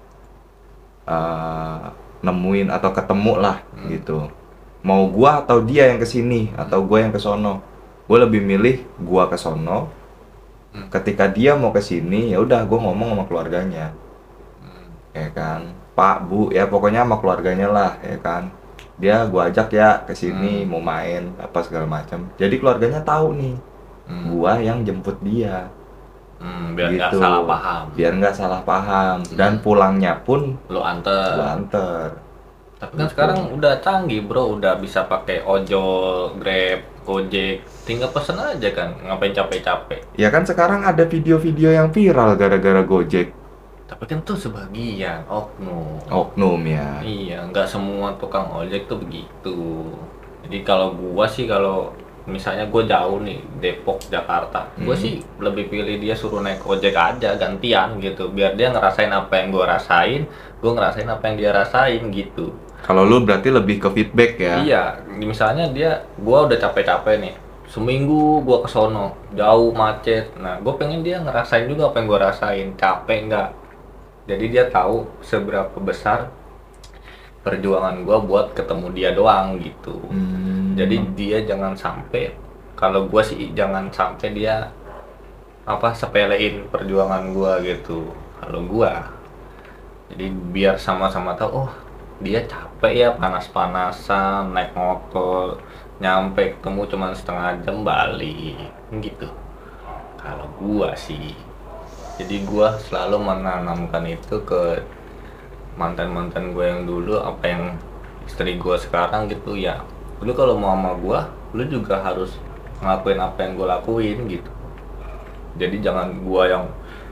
S1: uh, nemuin atau ketemu lah,
S2: Hmm.
S1: gitu. Mau gue atau dia yang kesini, atau gue yang kesono, gue lebih milih gue kesono.
S2: Hmm.
S1: Ketika dia mau kesini, ya udah gue ngomong sama keluarganya,
S2: Hmm.
S1: ya kan, Pak, Bu, ya pokoknya sama keluarganya lah, ya kan. Dia gua ajak ya ke sini,
S2: Hmm.
S1: mau main apa segala macam. Jadi keluarganya tahu nih,
S2: Hmm.
S1: gua yang jemput dia.
S2: Hmm, biar nggak
S1: Gitu.
S2: salah paham.
S1: Biar nggak salah paham. Dan
S2: Hmm.
S1: pulangnya pun
S2: Lu anter.
S1: gua anter.
S2: Tapi kan
S1: Gitu.
S2: sekarang udah canggih bro, udah bisa pakai ojol, grab, gojek, tinggal pesen aja kan, ngapain capek-capek.
S1: Ya kan sekarang ada video-video yang viral gara-gara Gojek.
S2: Tapi kan tuh sebagian oknum.
S1: Oknum ya.
S2: Iya, nggak semua tukang ojek tuh begitu. Jadi kalau gua sih, kalau misalnya gua jauh nih, Depok, Jakarta, gua
S1: Hmm.
S2: sih lebih pilih dia suruh naik ojek aja gantian gitu, biar dia ngerasain apa yang gua rasain, gua ngerasain apa yang dia rasain gitu.
S1: Kalau lu berarti lebih ke feedback ya.
S2: Iya, misalnya dia, gua udah capek-capek nih, seminggu gua kesono, jauh macet. Nah, gua pengen dia ngerasain juga apa yang gua rasain, capek nggak. Jadi dia tahu seberapa besar perjuangan gua buat ketemu dia doang gitu.
S1: Hmm.
S2: Jadi dia jangan sampai, kalau gua sih jangan sampai dia apa sepelein perjuangan gua gitu. Kalau gua, jadi biar sama-sama tahu, oh dia capek ya, panas-panasan naik motor, nyampe ketemu cuma setengah jam balik gitu. Kalau gua sih, jadi gua selalu menanamkan itu ke mantan-mantan gue yang dulu, apa yang istri gue sekarang gitu ya. Lu kalau mau sama gue, lu juga harus ngelakuin apa yang gue lakuin gitu. Jadi jangan gue yang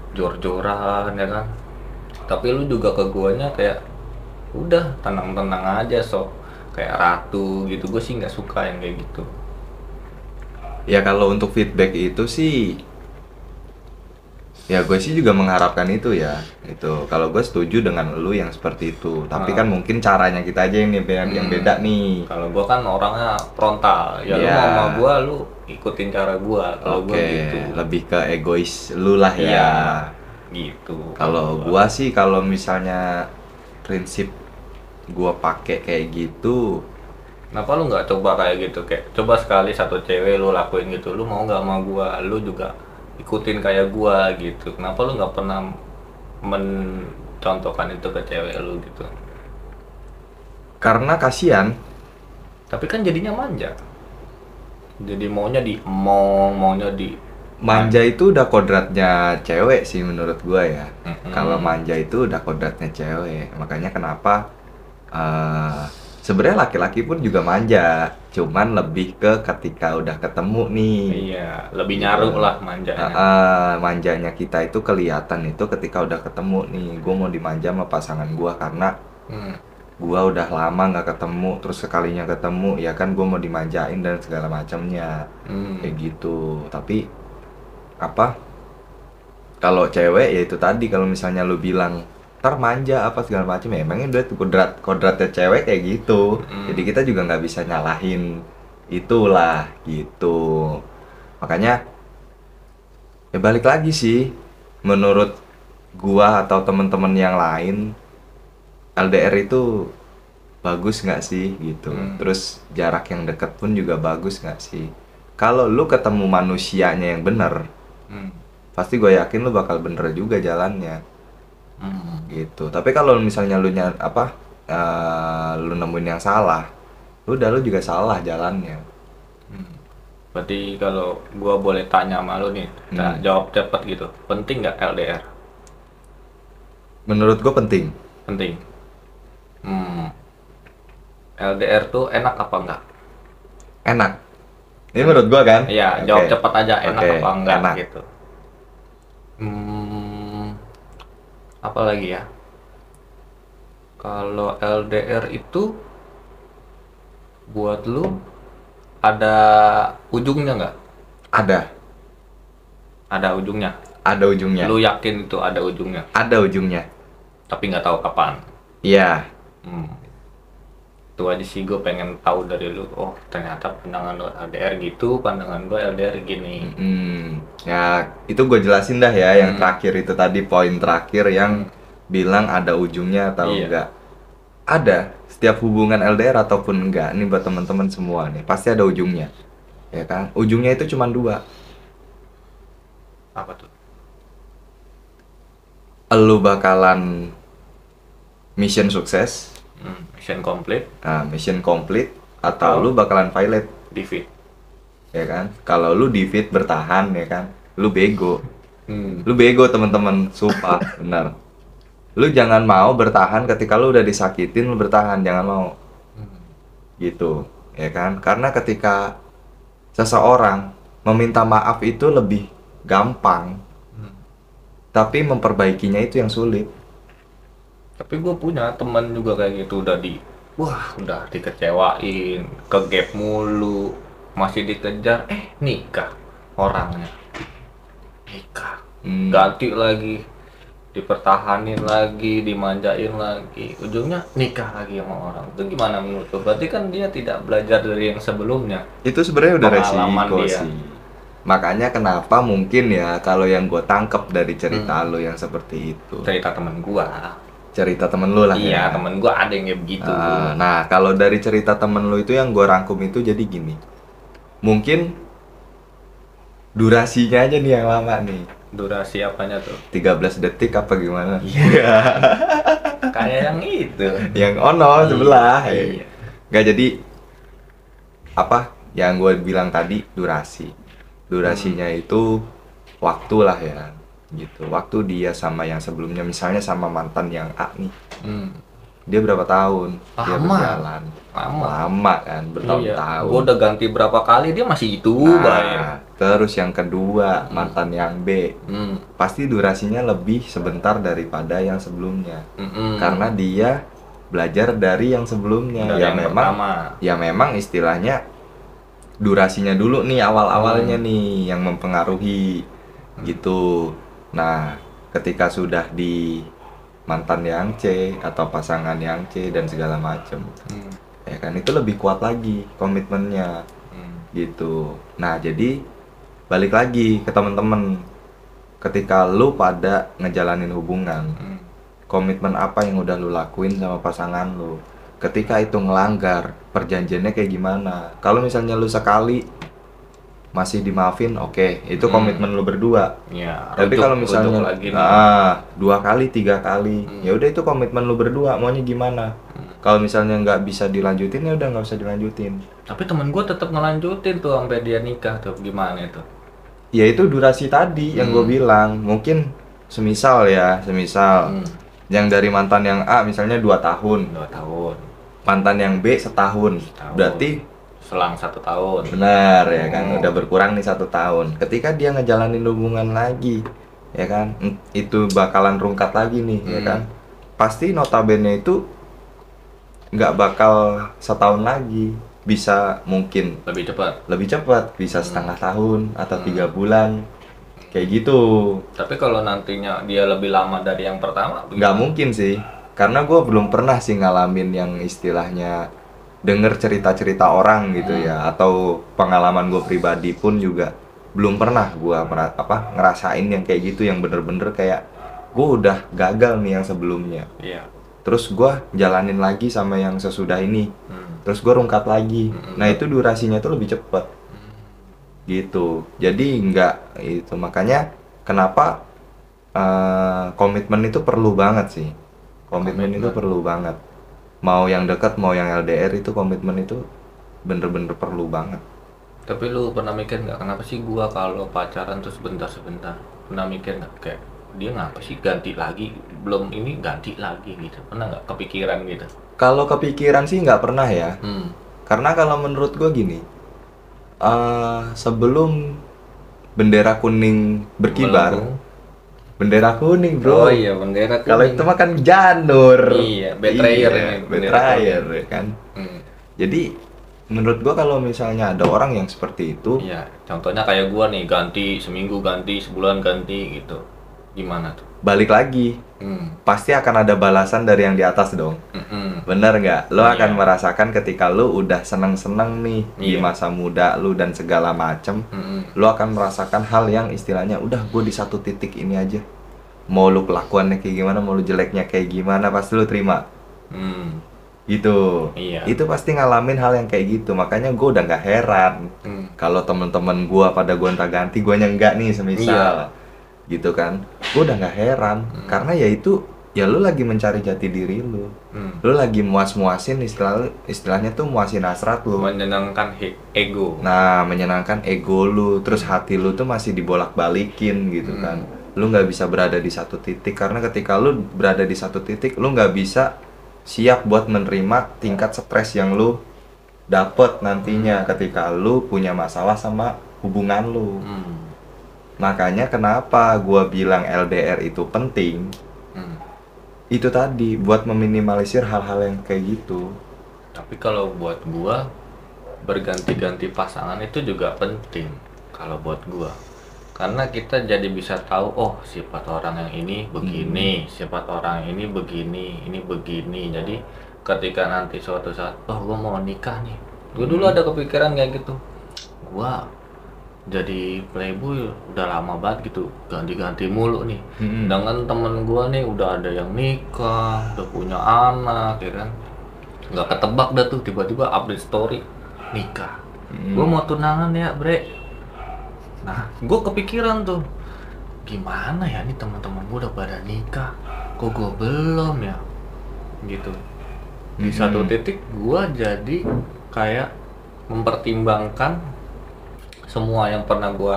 S2: jor-joran ya kan. Tapi lu juga ke guanya kayak udah tenang-tenang aja, sok kayak ratu gitu. Gue sih nggak suka yang kayak gitu.
S1: Ya kalau untuk feedback itu sih, ya gue sih juga mengharapkan itu ya. Itu kalau gue setuju dengan lu yang seperti itu. Tapi
S2: Ah.
S1: kan mungkin caranya kita aja yang beda, yang
S2: Hmm.
S1: beda nih.
S2: Kalau gue kan orangnya frontal. Ya lu
S1: Ya.
S2: mau sama gue, lu ikutin cara gue. Kalau
S1: Oke,
S2: gue gitu.
S1: lebih ke egois lu lah ya.
S2: Iya, gitu.
S1: Kalau gua sih, kalau misalnya prinsip gua pakai kayak gitu,
S2: Kenapa lu nggak coba kayak gitu, kayak coba sekali satu cewek lu lakuin gitu, lu mau nggak sama gua, lu juga ikutin kayak gua gitu. Kenapa lu nggak pernah mencontohkan itu ke cewek lu gitu?
S1: karena kasihan.
S2: Tapi kan jadinya manja. Jadi maunya di emong, maunya di
S1: Manja itu udah kodratnya cewek sih menurut gua ya.
S2: Mm-mm.
S1: Kalau manja itu udah kodratnya cewek. Makanya kenapa eh sebenarnya laki-laki pun juga manja, cuman lebih ke ketika udah ketemu nih.
S2: Iya, lebih
S1: Gitu.
S2: nyaru lah manjanya.
S1: Ah, ah, manjanya kita itu kelihatan itu ketika udah ketemu nih. Gua mau dimanja sama pasangan gua karena
S2: Hmm.
S1: gua udah lama nggak ketemu, terus sekalinya ketemu ya kan gua mau dimanjain dan segala macamnya.
S2: Hmm.
S1: Kayak gitu. Tapi apa, kalau cewek ya itu tadi, kalau misalnya lu bilang ntar manja apa segala macam, ya emangnya udah tuh kodrat kodratnya cewek kayak gitu.
S2: Hmm.
S1: Jadi kita juga nggak bisa nyalahin itulah gitu. Makanya ya balik lagi sih, menurut gua atau temen-temen yang lain, L D R itu bagus nggak sih gitu.
S2: Hmm.
S1: Terus jarak yang deket pun juga bagus nggak sih. Kalau lu ketemu manusianya yang bener,
S2: Hmm.
S1: pasti gue yakin lu bakal bener juga jalannya
S2: Hmm.
S1: gitu. Tapi kalau misalnya lu nya apa eh, lu nemuin yang salah, udah lu juga salah jalannya.
S2: Hmm. Berarti kalau gua boleh tanya sama lu nih, nah,
S1: Hmm.
S2: jawab cepet gitu. Penting nggak L D R?
S1: Menurut gue penting.
S2: Penting. Hmm. L D R tuh enak apa enggak?
S1: Enak. Ini menurut gua kan?
S2: Iya,
S1: Oke.
S2: jawab cepat aja, enak
S1: Oke,
S2: apa enggak
S1: enak.
S2: gitu. Hmm, apa lagi ya? Kalau L D R itu buat lu ada ujungnya nggak?
S1: Ada,
S2: Ada ujungnya.
S1: ada ujungnya.
S2: Lu yakin itu ada ujungnya,
S1: Ada ujungnya.
S2: tapi nggak tahu kapan.
S1: Iya.
S2: Hmm. Itu aja sih gue pengen tahu dari lu. Oh, ternyata pandangan lu L D R gitu, pandangan gue L D R gini.
S1: Hmm, ya itu gue jelasin dah ya, yang
S2: Hmm.
S1: terakhir itu tadi poin terakhir yang bilang ada ujungnya atau
S2: Iya.
S1: enggak. Ada, setiap hubungan L D R ataupun enggak, ini buat teman-teman semua nih, pasti ada ujungnya. Ya kan? Ujungnya itu cuma dua.
S2: Apa tuh?
S1: Elu bakalan mission sukses,
S2: Hmm, mission complete,
S1: nah, mission complete, atau
S2: Oh.
S1: lu bakalan violet,
S2: defeat.
S1: ya kan? Kalau lu defeat bertahan, ya kan? Lu bego.
S2: Hmm.
S1: Lu bego teman-teman, sumpah, benar. Lu jangan mau bertahan ketika lu udah disakitin, lu bertahan, jangan mau. Gitu, ya kan? Karena ketika seseorang meminta maaf itu lebih gampang, tapi memperbaikinya itu yang sulit.
S2: Tapi gue punya teman juga kayak gitu, udah di wah udah dikecewain, ke gap mulu, masih dikejar, eh nikah orangnya, nikah,
S1: Hmm.
S2: ganti lagi, dipertahanin lagi, dimanjain lagi, ujungnya nikah lagi sama orang. Itu gimana menurut lo? Berarti kan dia tidak belajar dari yang sebelumnya.
S1: Itu sebenarnya udah
S2: Pengalaman
S1: resiko
S2: dia.
S1: sih. Makanya kenapa mungkin ya kalau yang gue tangkep dari cerita
S2: Hmm.
S1: lo yang seperti itu,
S2: Cerita temen gua,
S1: cerita temen lu lah
S2: iya
S1: ya.
S2: temen gua ada yang kayak begitu.
S1: Ah, nah, kalau dari cerita temen lu itu yang gue rangkum itu jadi gini. Mungkin durasinya aja nih yang lama nih.
S2: Durasi apanya tuh?
S1: tiga belas detik apa gimana?
S2: Kayak yang itu.
S1: Yang ono sebelah.
S2: Iya.
S1: Nggak, jadi apa yang gue bilang tadi, durasi. Durasinya itu waktu lah ya. Gitu. Waktu dia sama yang sebelumnya, misalnya sama mantan yang A nih.
S2: Hmm.
S1: Dia berapa tahun dia
S2: Lama.
S1: berjalan?
S2: Lama.
S1: Lama kan, bertahun-tahun.
S2: Gua udah ganti berapa kali dia masih itu
S1: Nah,
S2: bayar.
S1: terus yang kedua, mantan yang B.
S2: Hmm.
S1: Pasti durasinya lebih sebentar daripada yang sebelumnya.
S2: Mm-mm.
S1: Karena dia belajar dari yang sebelumnya.
S2: Dari
S1: ya
S2: yang
S1: memang
S2: pertama.
S1: ya memang istilahnya durasinya dulu nih, awal-awalnya
S2: Hmm.
S1: nih yang mempengaruhi gitu. Nah, ketika sudah di mantan yang C atau pasangan yang C dan segala macem,
S2: Hmm.
S1: ya kan, itu lebih kuat lagi komitmennya
S2: Hmm.
S1: gitu. Nah, jadi balik lagi ke temen-temen, ketika lu pada ngejalanin hubungan,
S2: Hmm.
S1: komitmen apa yang udah lu lakuin sama pasangan lu. Ketika itu ngelanggar, perjanjiannya kayak gimana? Kalau misalnya lu sekali masih dimaafin, oke, itu
S2: Hmm.
S1: komitmen lu berdua.
S2: Ya,
S1: Tapi
S2: rujuk-
S1: kalau
S2: rujuk
S1: misalnya
S2: lagi nih.
S1: ah, dua kali, tiga kali,
S2: Hmm.
S1: ya udah itu komitmen lu berdua, maunya gimana?
S2: Hmm.
S1: Kalau misalnya nggak bisa dilanjutin, ya udah nggak usah dilanjutin.
S2: Tapi temen gua tetap ngelanjutin tuh sampai dia nikah tuh, gimana itu?
S1: Ya itu durasi tadi yang gue
S2: Hmm.
S1: bilang, mungkin semisal ya, semisal
S2: Hmm.
S1: yang dari mantan yang A misalnya dua tahun,
S2: Dua tahun,
S1: mantan yang B setahun,
S2: Setahun.
S1: berarti
S2: selang satu tahun.
S1: benar ya kan,
S2: Oh.
S1: udah berkurang nih satu tahun. Ketika dia ngejalanin hubungan lagi, ya kan, mm, itu bakalan rungkat lagi nih, ya
S2: Hmm.
S1: kan, pasti notabene itu nggak bakal setahun lagi, bisa mungkin
S2: Lebih cepat.
S1: lebih cepat, bisa
S2: Hmm.
S1: setengah tahun atau
S2: Hmm.
S1: tiga bulan, kayak gitu.
S2: Tapi kalau nantinya dia lebih lama dari yang pertama,
S1: Nggak mungkin sih, karena gue belum pernah sih ngalamin yang istilahnya denger cerita-cerita orang gitu
S2: Hmm.
S1: ya, atau pengalaman gue pribadi pun juga belum pernah gue apa ngerasain yang kayak gitu, yang bener-bener kayak gue udah gagal nih yang sebelumnya,
S2: Iya.
S1: terus gue jalanin lagi sama yang sesudah ini,
S2: Hmm.
S1: terus gue rungkat lagi.
S2: Hmm.
S1: Nah itu durasinya tuh lebih cepet gitu, jadi nggak itu, makanya kenapa eh, komitmen itu perlu banget sih, komitmen,
S2: Komitmen.
S1: itu perlu banget, mau yang dekat mau yang L D R, itu komitmen itu bener-bener perlu banget.
S2: Tapi lu pernah mikir nggak kenapa sih gua kalau pacaran tuh sebentar-sebentar? Pernah mikir nggak kayak dia ngapa sih ganti lagi, belum ini ganti lagi gitu? Pernah nggak kepikiran gitu?
S1: Kalau kepikiran sih nggak pernah ya.
S2: Hmm.
S1: Karena kalau menurut gue gini, eh, sebelum bendera kuning berkibar,
S2: Melengkung.
S1: bendera kuning bro.
S2: Oh iya, bendera
S1: Kalau
S2: kuning.
S1: itu mah kan janur.
S2: Iya, betrayer
S1: Iya,
S2: ini, bendera
S1: betrayer
S2: kuning.
S1: ya kan.
S2: Hmm.
S1: Jadi menurut gua kalau misalnya ada orang yang seperti itu,
S2: Iya, contohnya kayak gua nih, ganti seminggu ganti, sebulan ganti gitu. Gimana tuh?
S1: balik lagi,
S2: Hmm.
S1: pasti akan ada balasan dari yang di atas dong.
S2: Mm-mm.
S1: Bener nggak? Lo
S2: Iya.
S1: akan merasakan ketika lo udah seneng-seneng nih di
S2: Iya.
S1: masa muda lo dan segala macem,
S2: Mm-mm.
S1: lo akan merasakan hal yang istilahnya udah gue di satu titik ini aja. Mau lo kelakuannya kayak gimana, mau lo jeleknya kayak gimana, pasti lo terima.
S2: Hmm.
S1: Gitu.
S2: Iya.
S1: Itu pasti ngalamin hal yang kayak gitu. Makanya gue udah nggak heran
S2: Hmm.
S1: kalau temen-temen gue pada gonta-ganti, gue enggak nih semisal.
S2: Iya.
S1: Gitu kan. Gue udah nggak heran karena ya itu ya lu lagi mencari jati diri lu.
S2: Hmm.
S1: Lu lagi muas-muasin istilah istilahnya tuh muasin hasrat lu.
S2: Menyenangkan he- ego.
S1: Nah, menyenangkan ego lu, terus hati lu tuh masih dibolak-balikin gitu
S2: Hmm.
S1: kan. Lu nggak bisa berada di satu titik karena ketika lu berada di satu titik, lu nggak bisa siap buat menerima tingkat stres yang lu dapet nantinya ketika lu punya masalah sama hubungan lu.
S2: Hmm.
S1: Makanya kenapa gua bilang L D R itu penting,
S2: Hmm.
S1: itu tadi buat meminimalisir hal-hal yang kayak gitu.
S2: Tapi kalau buat gua berganti-ganti pasangan itu juga penting kalau buat gua. Karena kita jadi bisa tahu oh sifat orang yang ini begini, sifat orang yang ini begini, ini begini. Jadi ketika nanti suatu saat oh gua mau nikah nih. Gua dulu ada kepikiran kayak gitu. Gua jadi playboy udah lama banget gitu, ganti-ganti mulu nih.
S1: Hmm.
S2: Dengan temen gua nih udah ada yang nikah, udah punya anak, ya kan. Nggak ketebak dah tuh tiba-tiba update story nikah.
S1: Hmm.
S2: Gua mau tunangan ya, Bre. Nah, gua kepikiran tuh gimana ya nih teman-teman gua udah pada nikah, kok gua belum ya, gitu. Di
S1: Hmm.
S2: satu titik gua jadi kayak mempertimbangkan semua yang pernah gua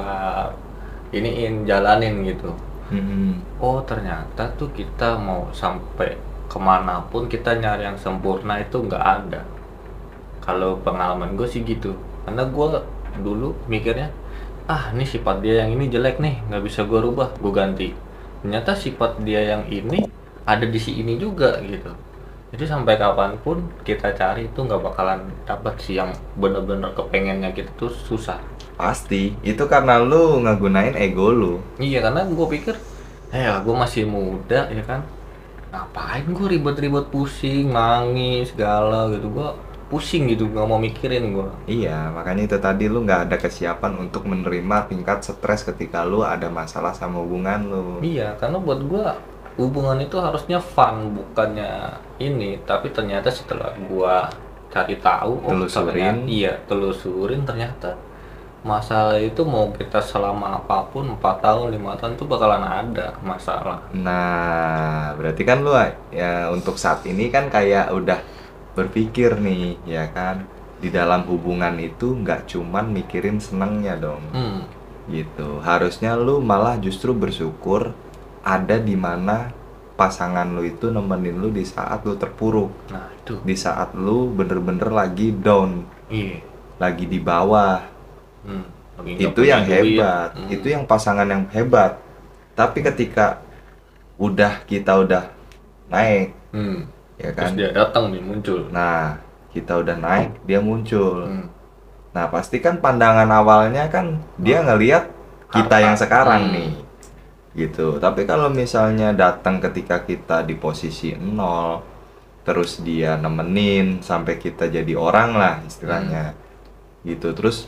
S2: iniin jalanin gitu.
S1: Hmm.
S2: Oh ternyata tuh kita mau sampai kemanapun kita nyari yang sempurna itu nggak ada. Kalau pengalaman gue sih gitu. Karena gue dulu mikirnya, ah ini sifat dia yang ini jelek nih, nggak bisa gue rubah, gue ganti. Ternyata sifat dia yang ini ada di si ini juga gitu. Jadi sampai kapanpun kita cari itu nggak bakalan dapat sih yang bener-bener kepengennya kita tuh susah.
S1: Pasti, itu karena lu ngegunain ego lu.
S2: Iya karena gue pikir, eh gue masih muda ya kan, ngapain gue ribet-ribet pusing, nangis, galau gitu, gue pusing gitu, nggak mau mikirin gue.
S1: Iya, makanya itu tadi lu nggak ada kesiapan untuk menerima tingkat stres ketika lu ada masalah sama hubungan lu.
S2: Iya karena buat gue hubungan itu harusnya fun, bukannya ini. Tapi ternyata setelah gue cari tahu, oh,
S1: Telusurin.
S2: ternyata- iya telusurin ternyata masalah itu mau kita selama apapun empat tahun lima tahun itu bakalan ada masalah.
S1: Nah, berarti kan lu ya untuk saat ini kan kayak udah berpikir nih, ya kan, di dalam hubungan itu nggak cuman mikirin senengnya dong,
S2: Hmm.
S1: gitu. Harusnya lu malah justru bersyukur ada di mana pasangan lu itu nemenin lu di saat lu terpuruk,
S2: Nah itu,
S1: di saat lu bener-bener lagi down,
S2: iya.
S1: lagi di bawah.
S2: Hmm. Lagi nggak
S1: Itu
S2: punya
S1: yang
S2: duit.
S1: hebat,
S2: Hmm.
S1: itu yang pasangan yang hebat. Tapi ketika udah kita udah naik,
S2: Hmm.
S1: ya
S2: Terus
S1: kan,
S2: dia datang nih muncul.
S1: nah kita udah naik dia muncul.
S2: Hmm.
S1: Nah pasti kan pandangan awalnya kan dia ngelihat kita yang sekarang
S2: Hmm.
S1: nih, gitu. Tapi kalau misalnya datang ketika kita di posisi nol, terus dia nemenin sampai kita jadi orang lah istilahnya, gitu. Terus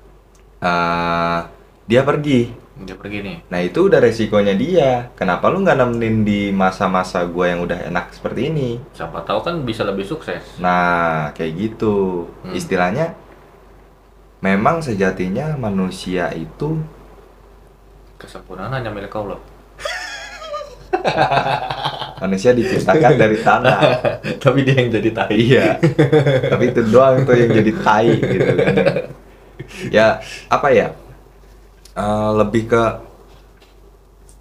S1: eh, dia pergi.
S2: Dia pergi nih.
S1: Nah itu udah resikonya dia. Kenapa lu nggak nemenin di masa-masa gua yang udah enak seperti ini?
S2: Siapa tahu kan bisa lebih sukses.
S1: Nah kayak gitu.
S2: Hmm.
S1: Istilahnya memang sejatinya manusia itu
S2: Kesempurnaan hanya milik Allah.
S1: manusia diciptakan dari tanah.
S2: Tapi dia yang jadi tai.
S1: Iya. Tapi itu doang tuh yang jadi tai gitu kan. Ya apa ya? Eh, lebih ke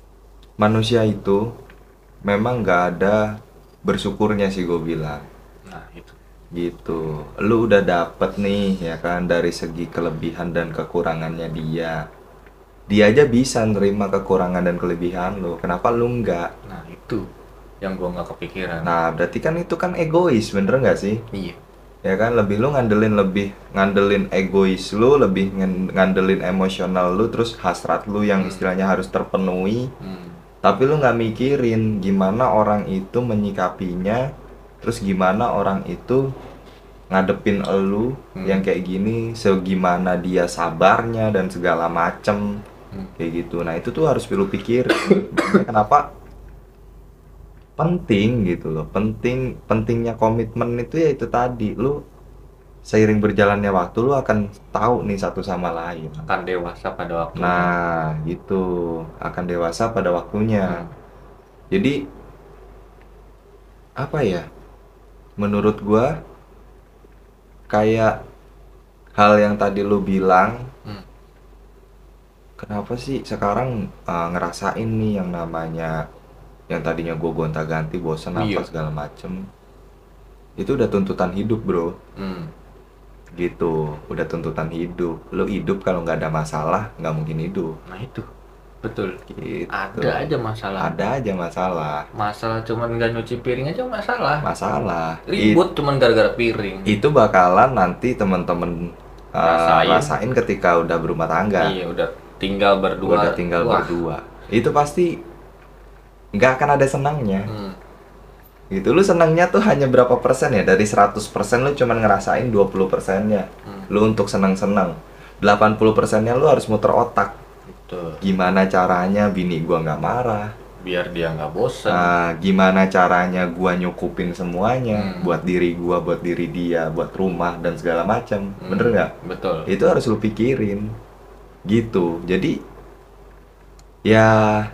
S1: manusia itu memang nggak ada bersyukurnya sih gue bilang.
S2: Nah itu.
S1: Gitu. Lu udah dapet nih ya kan dari segi kelebihan dan kekurangannya dia. Dia aja bisa nerima kekurangan dan kelebihan lu. Kenapa lu enggak?
S2: Nah itu yang gua nggak kepikiran.
S1: Nah, berarti kan itu kan egois, bener nggak sih?
S2: Iya.
S1: Ya kan, lebih lu ngandelin lebih ngandelin egois lu, lebih ngan- ngandelin emosional lu, terus hasrat lu yang istilahnya harus terpenuhi.
S2: Hmm.
S1: Tapi lu nggak mikirin gimana orang itu menyikapinya, terus gimana orang itu ngadepin elu
S2: Hmm.
S1: yang kayak gini, segimana dia sabarnya dan segala macem
S2: Hmm.
S1: kayak gitu. Nah itu tuh harus lu pikir. Makanya kenapa penting gitu loh, penting pentingnya komitmen itu ya itu tadi, lu seiring berjalannya waktu lu akan tahu nih satu sama lain.
S2: Akan dewasa pada waktunya.
S1: Nah gitu, akan dewasa pada waktunya.
S2: Hmm.
S1: Jadi apa ya, menurut gua kayak hal yang tadi lu bilang,
S2: Hmm.
S1: kenapa sih sekarang uh, ngerasain nih yang namanya yang tadinya gua gonta-ganti bosan apa
S2: Iya.
S1: segala macem, itu udah tuntutan hidup bro.
S2: Hmm.
S1: Gitu, udah tuntutan hidup. Lu hidup kalau nggak ada masalah nggak mungkin hidup.
S2: Nah itu betul.
S1: Gitu.
S2: Ada aja masalah.
S1: Ada aja masalah.
S2: Masalah cuman nggak nyuci piring aja masalah.
S1: Masalah.
S2: Ribut cuman gara-gara piring.
S1: It- itu bakalan nanti temen-temen uh,
S2: Rasain.
S1: rasain ketika udah berumah tangga.
S2: Iya udah tinggal berdua.
S1: Udah tinggal
S2: Wah.
S1: berdua. Itu pasti nggak akan ada senangnya.
S2: Hmm.
S1: Gitu, lu senangnya tuh hanya berapa persen ya? Dari seratus persen lu cuman ngerasain dua puluh persennya.
S2: Hmm.
S1: Lu untuk senang-senang. delapan puluh persennya lu harus muter otak.
S2: Betul.
S1: Gimana caranya bini gua nggak marah?
S2: Biar dia nggak bosen.
S1: Nah, gimana caranya gua nyukupin semuanya
S2: Hmm.
S1: buat diri gua, buat diri dia, buat rumah dan segala macam.
S2: Hmm.
S1: Bener nggak?
S2: Betul.
S1: Itu harus lu pikirin. Gitu. Jadi ya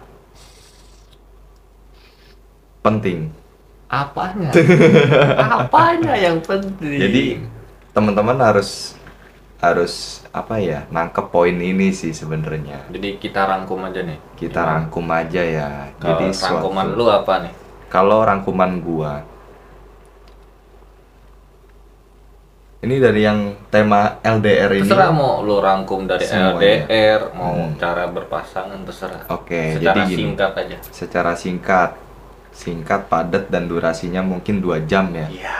S1: penting.
S2: Apanya? Apanya yang penting?
S1: Jadi teman-teman harus harus apa ya, nangkep poin ini sih sebenarnya.
S2: Jadi kita rangkum aja nih.
S1: Kita
S2: Gimana?
S1: rangkum aja ya.
S2: Kalau
S1: Jadi
S2: rangkuman
S1: suatu-
S2: lu apa nih?
S1: Kalau rangkuman gua, ini dari yang tema L D R ini.
S2: Terserah mau lu rangkum dari
S1: Semuanya.
S2: L D R, mau
S1: Hmm.
S2: cara berpasangan, terserah.
S1: Oke,
S2: Secara
S1: jadi gini.
S2: singkat aja.
S1: Secara singkat, singkat, padat dan durasinya mungkin dua jam ya.
S2: Iya.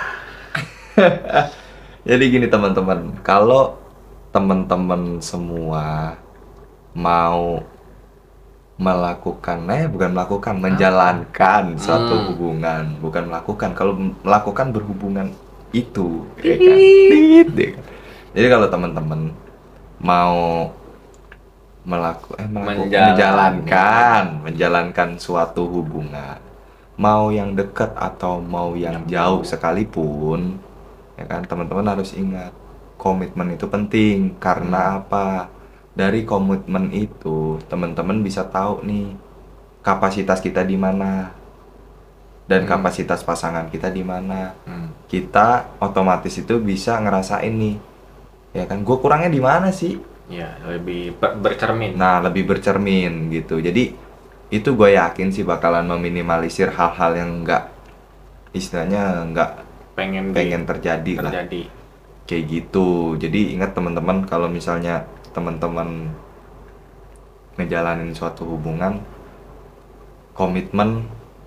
S1: Jadi gini teman-teman, kalau teman-teman semua mau melakukan, eh bukan melakukan, menjalankan suatu
S2: Hmm.
S1: hubungan, bukan melakukan. Kalau melakukan berhubungan itu, ya kan? Tit, ya kan? Jadi kalau teman-teman mau melaku, eh, melaku-
S2: Menjalani.
S1: menjalankan, menjalankan suatu hubungan, mau yang dekat atau mau yang
S2: Yang
S1: jauh
S2: jauh.
S1: sekalipun, ya kan teman-teman harus ingat komitmen itu penting. Karena apa? Dari komitmen itu teman-teman bisa tahu nih kapasitas kita di mana dan
S2: Hmm.
S1: kapasitas pasangan kita di mana.
S2: Hmm.
S1: Kita otomatis itu bisa ngerasain nih, ya kan, gue kurangnya di mana sih.
S2: Ya, lebih ber- bercermin.
S1: Nah, lebih bercermin gitu. Jadi itu gue yakin sih bakalan meminimalisir hal-hal yang enggak, istilahnya enggak
S2: pengen di-
S1: pengen terjadi lah.
S2: terjadi.
S1: Kayak gitu. Jadi ingat teman-teman, kalau misalnya teman-teman ngejalanin suatu hubungan, komitmen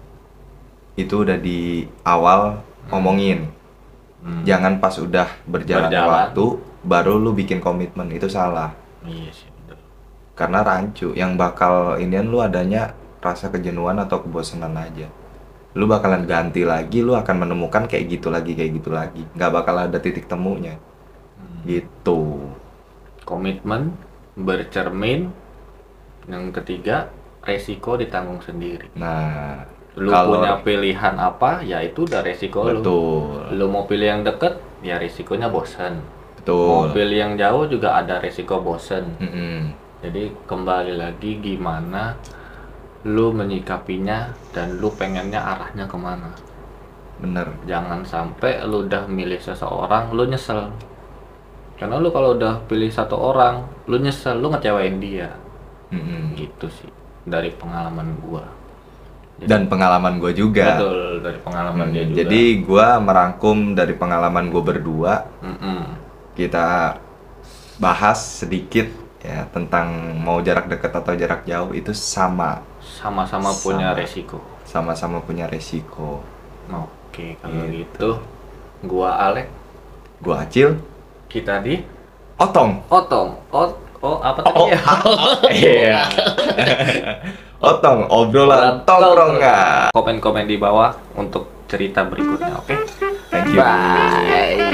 S1: itu udah di awal ngomongin.
S2: Hmm.
S1: Jangan pas udah berjalan
S2: Berjalan.
S1: waktu baru lu bikin komitmen, itu salah.
S2: Iya sih, betul.
S1: Karena rancu, yang bakal inian lu adanya rasa kejenuhan atau kebosanan aja. Lu bakalan ganti lagi, lu akan menemukan kayak gitu lagi, kayak gitu lagi. Nggak bakal ada titik temunya.
S2: Hmm.
S1: Gitu.
S2: Komitmen, bercermin. Yang ketiga, resiko ditanggung sendiri.
S1: Nah,
S2: Lu
S1: kalau-
S2: punya pilihan apa, ya itu udah resiko lu.
S1: betul,
S2: Lu mau pilih yang deket, ya resikonya bosen.
S1: betul.
S2: Mau pilih yang jauh juga ada resiko bosen.
S1: Mm-mm.
S2: Jadi kembali lagi gimana lu menyikapinya dan lu pengennya arahnya kemana.
S1: Bener.
S2: Jangan sampai lu udah milih seseorang, lu nyesel. Karena lu kalau udah pilih satu orang, lu nyesel, lu ngecewain dia.
S1: Mm-mm.
S2: Gitu sih dari pengalaman gua.
S1: Dan pengalaman gue juga.
S2: Betul, dari pengalaman
S1: Hmm,
S2: dia juga.
S1: Jadi gue merangkum dari pengalaman gue berdua.
S2: Mm-mm.
S1: Kita bahas sedikit ya tentang mau jarak dekat atau jarak jauh itu sama.
S2: sama-sama punya
S1: Sama.
S2: resiko.
S1: Sama-sama punya resiko.
S2: Oke, kalau
S1: Gitu.
S2: gitu gua Alek,
S1: Gue Acil,
S2: kita di
S1: Otong.
S2: Otong. Ot oh apa tadi
S1: Oh,
S2: ya?
S1: Iya. Otong, obrolan tongkrongan.
S2: Komen-komen di bawah untuk cerita berikutnya, oke?
S1: Thank you.
S2: Bye.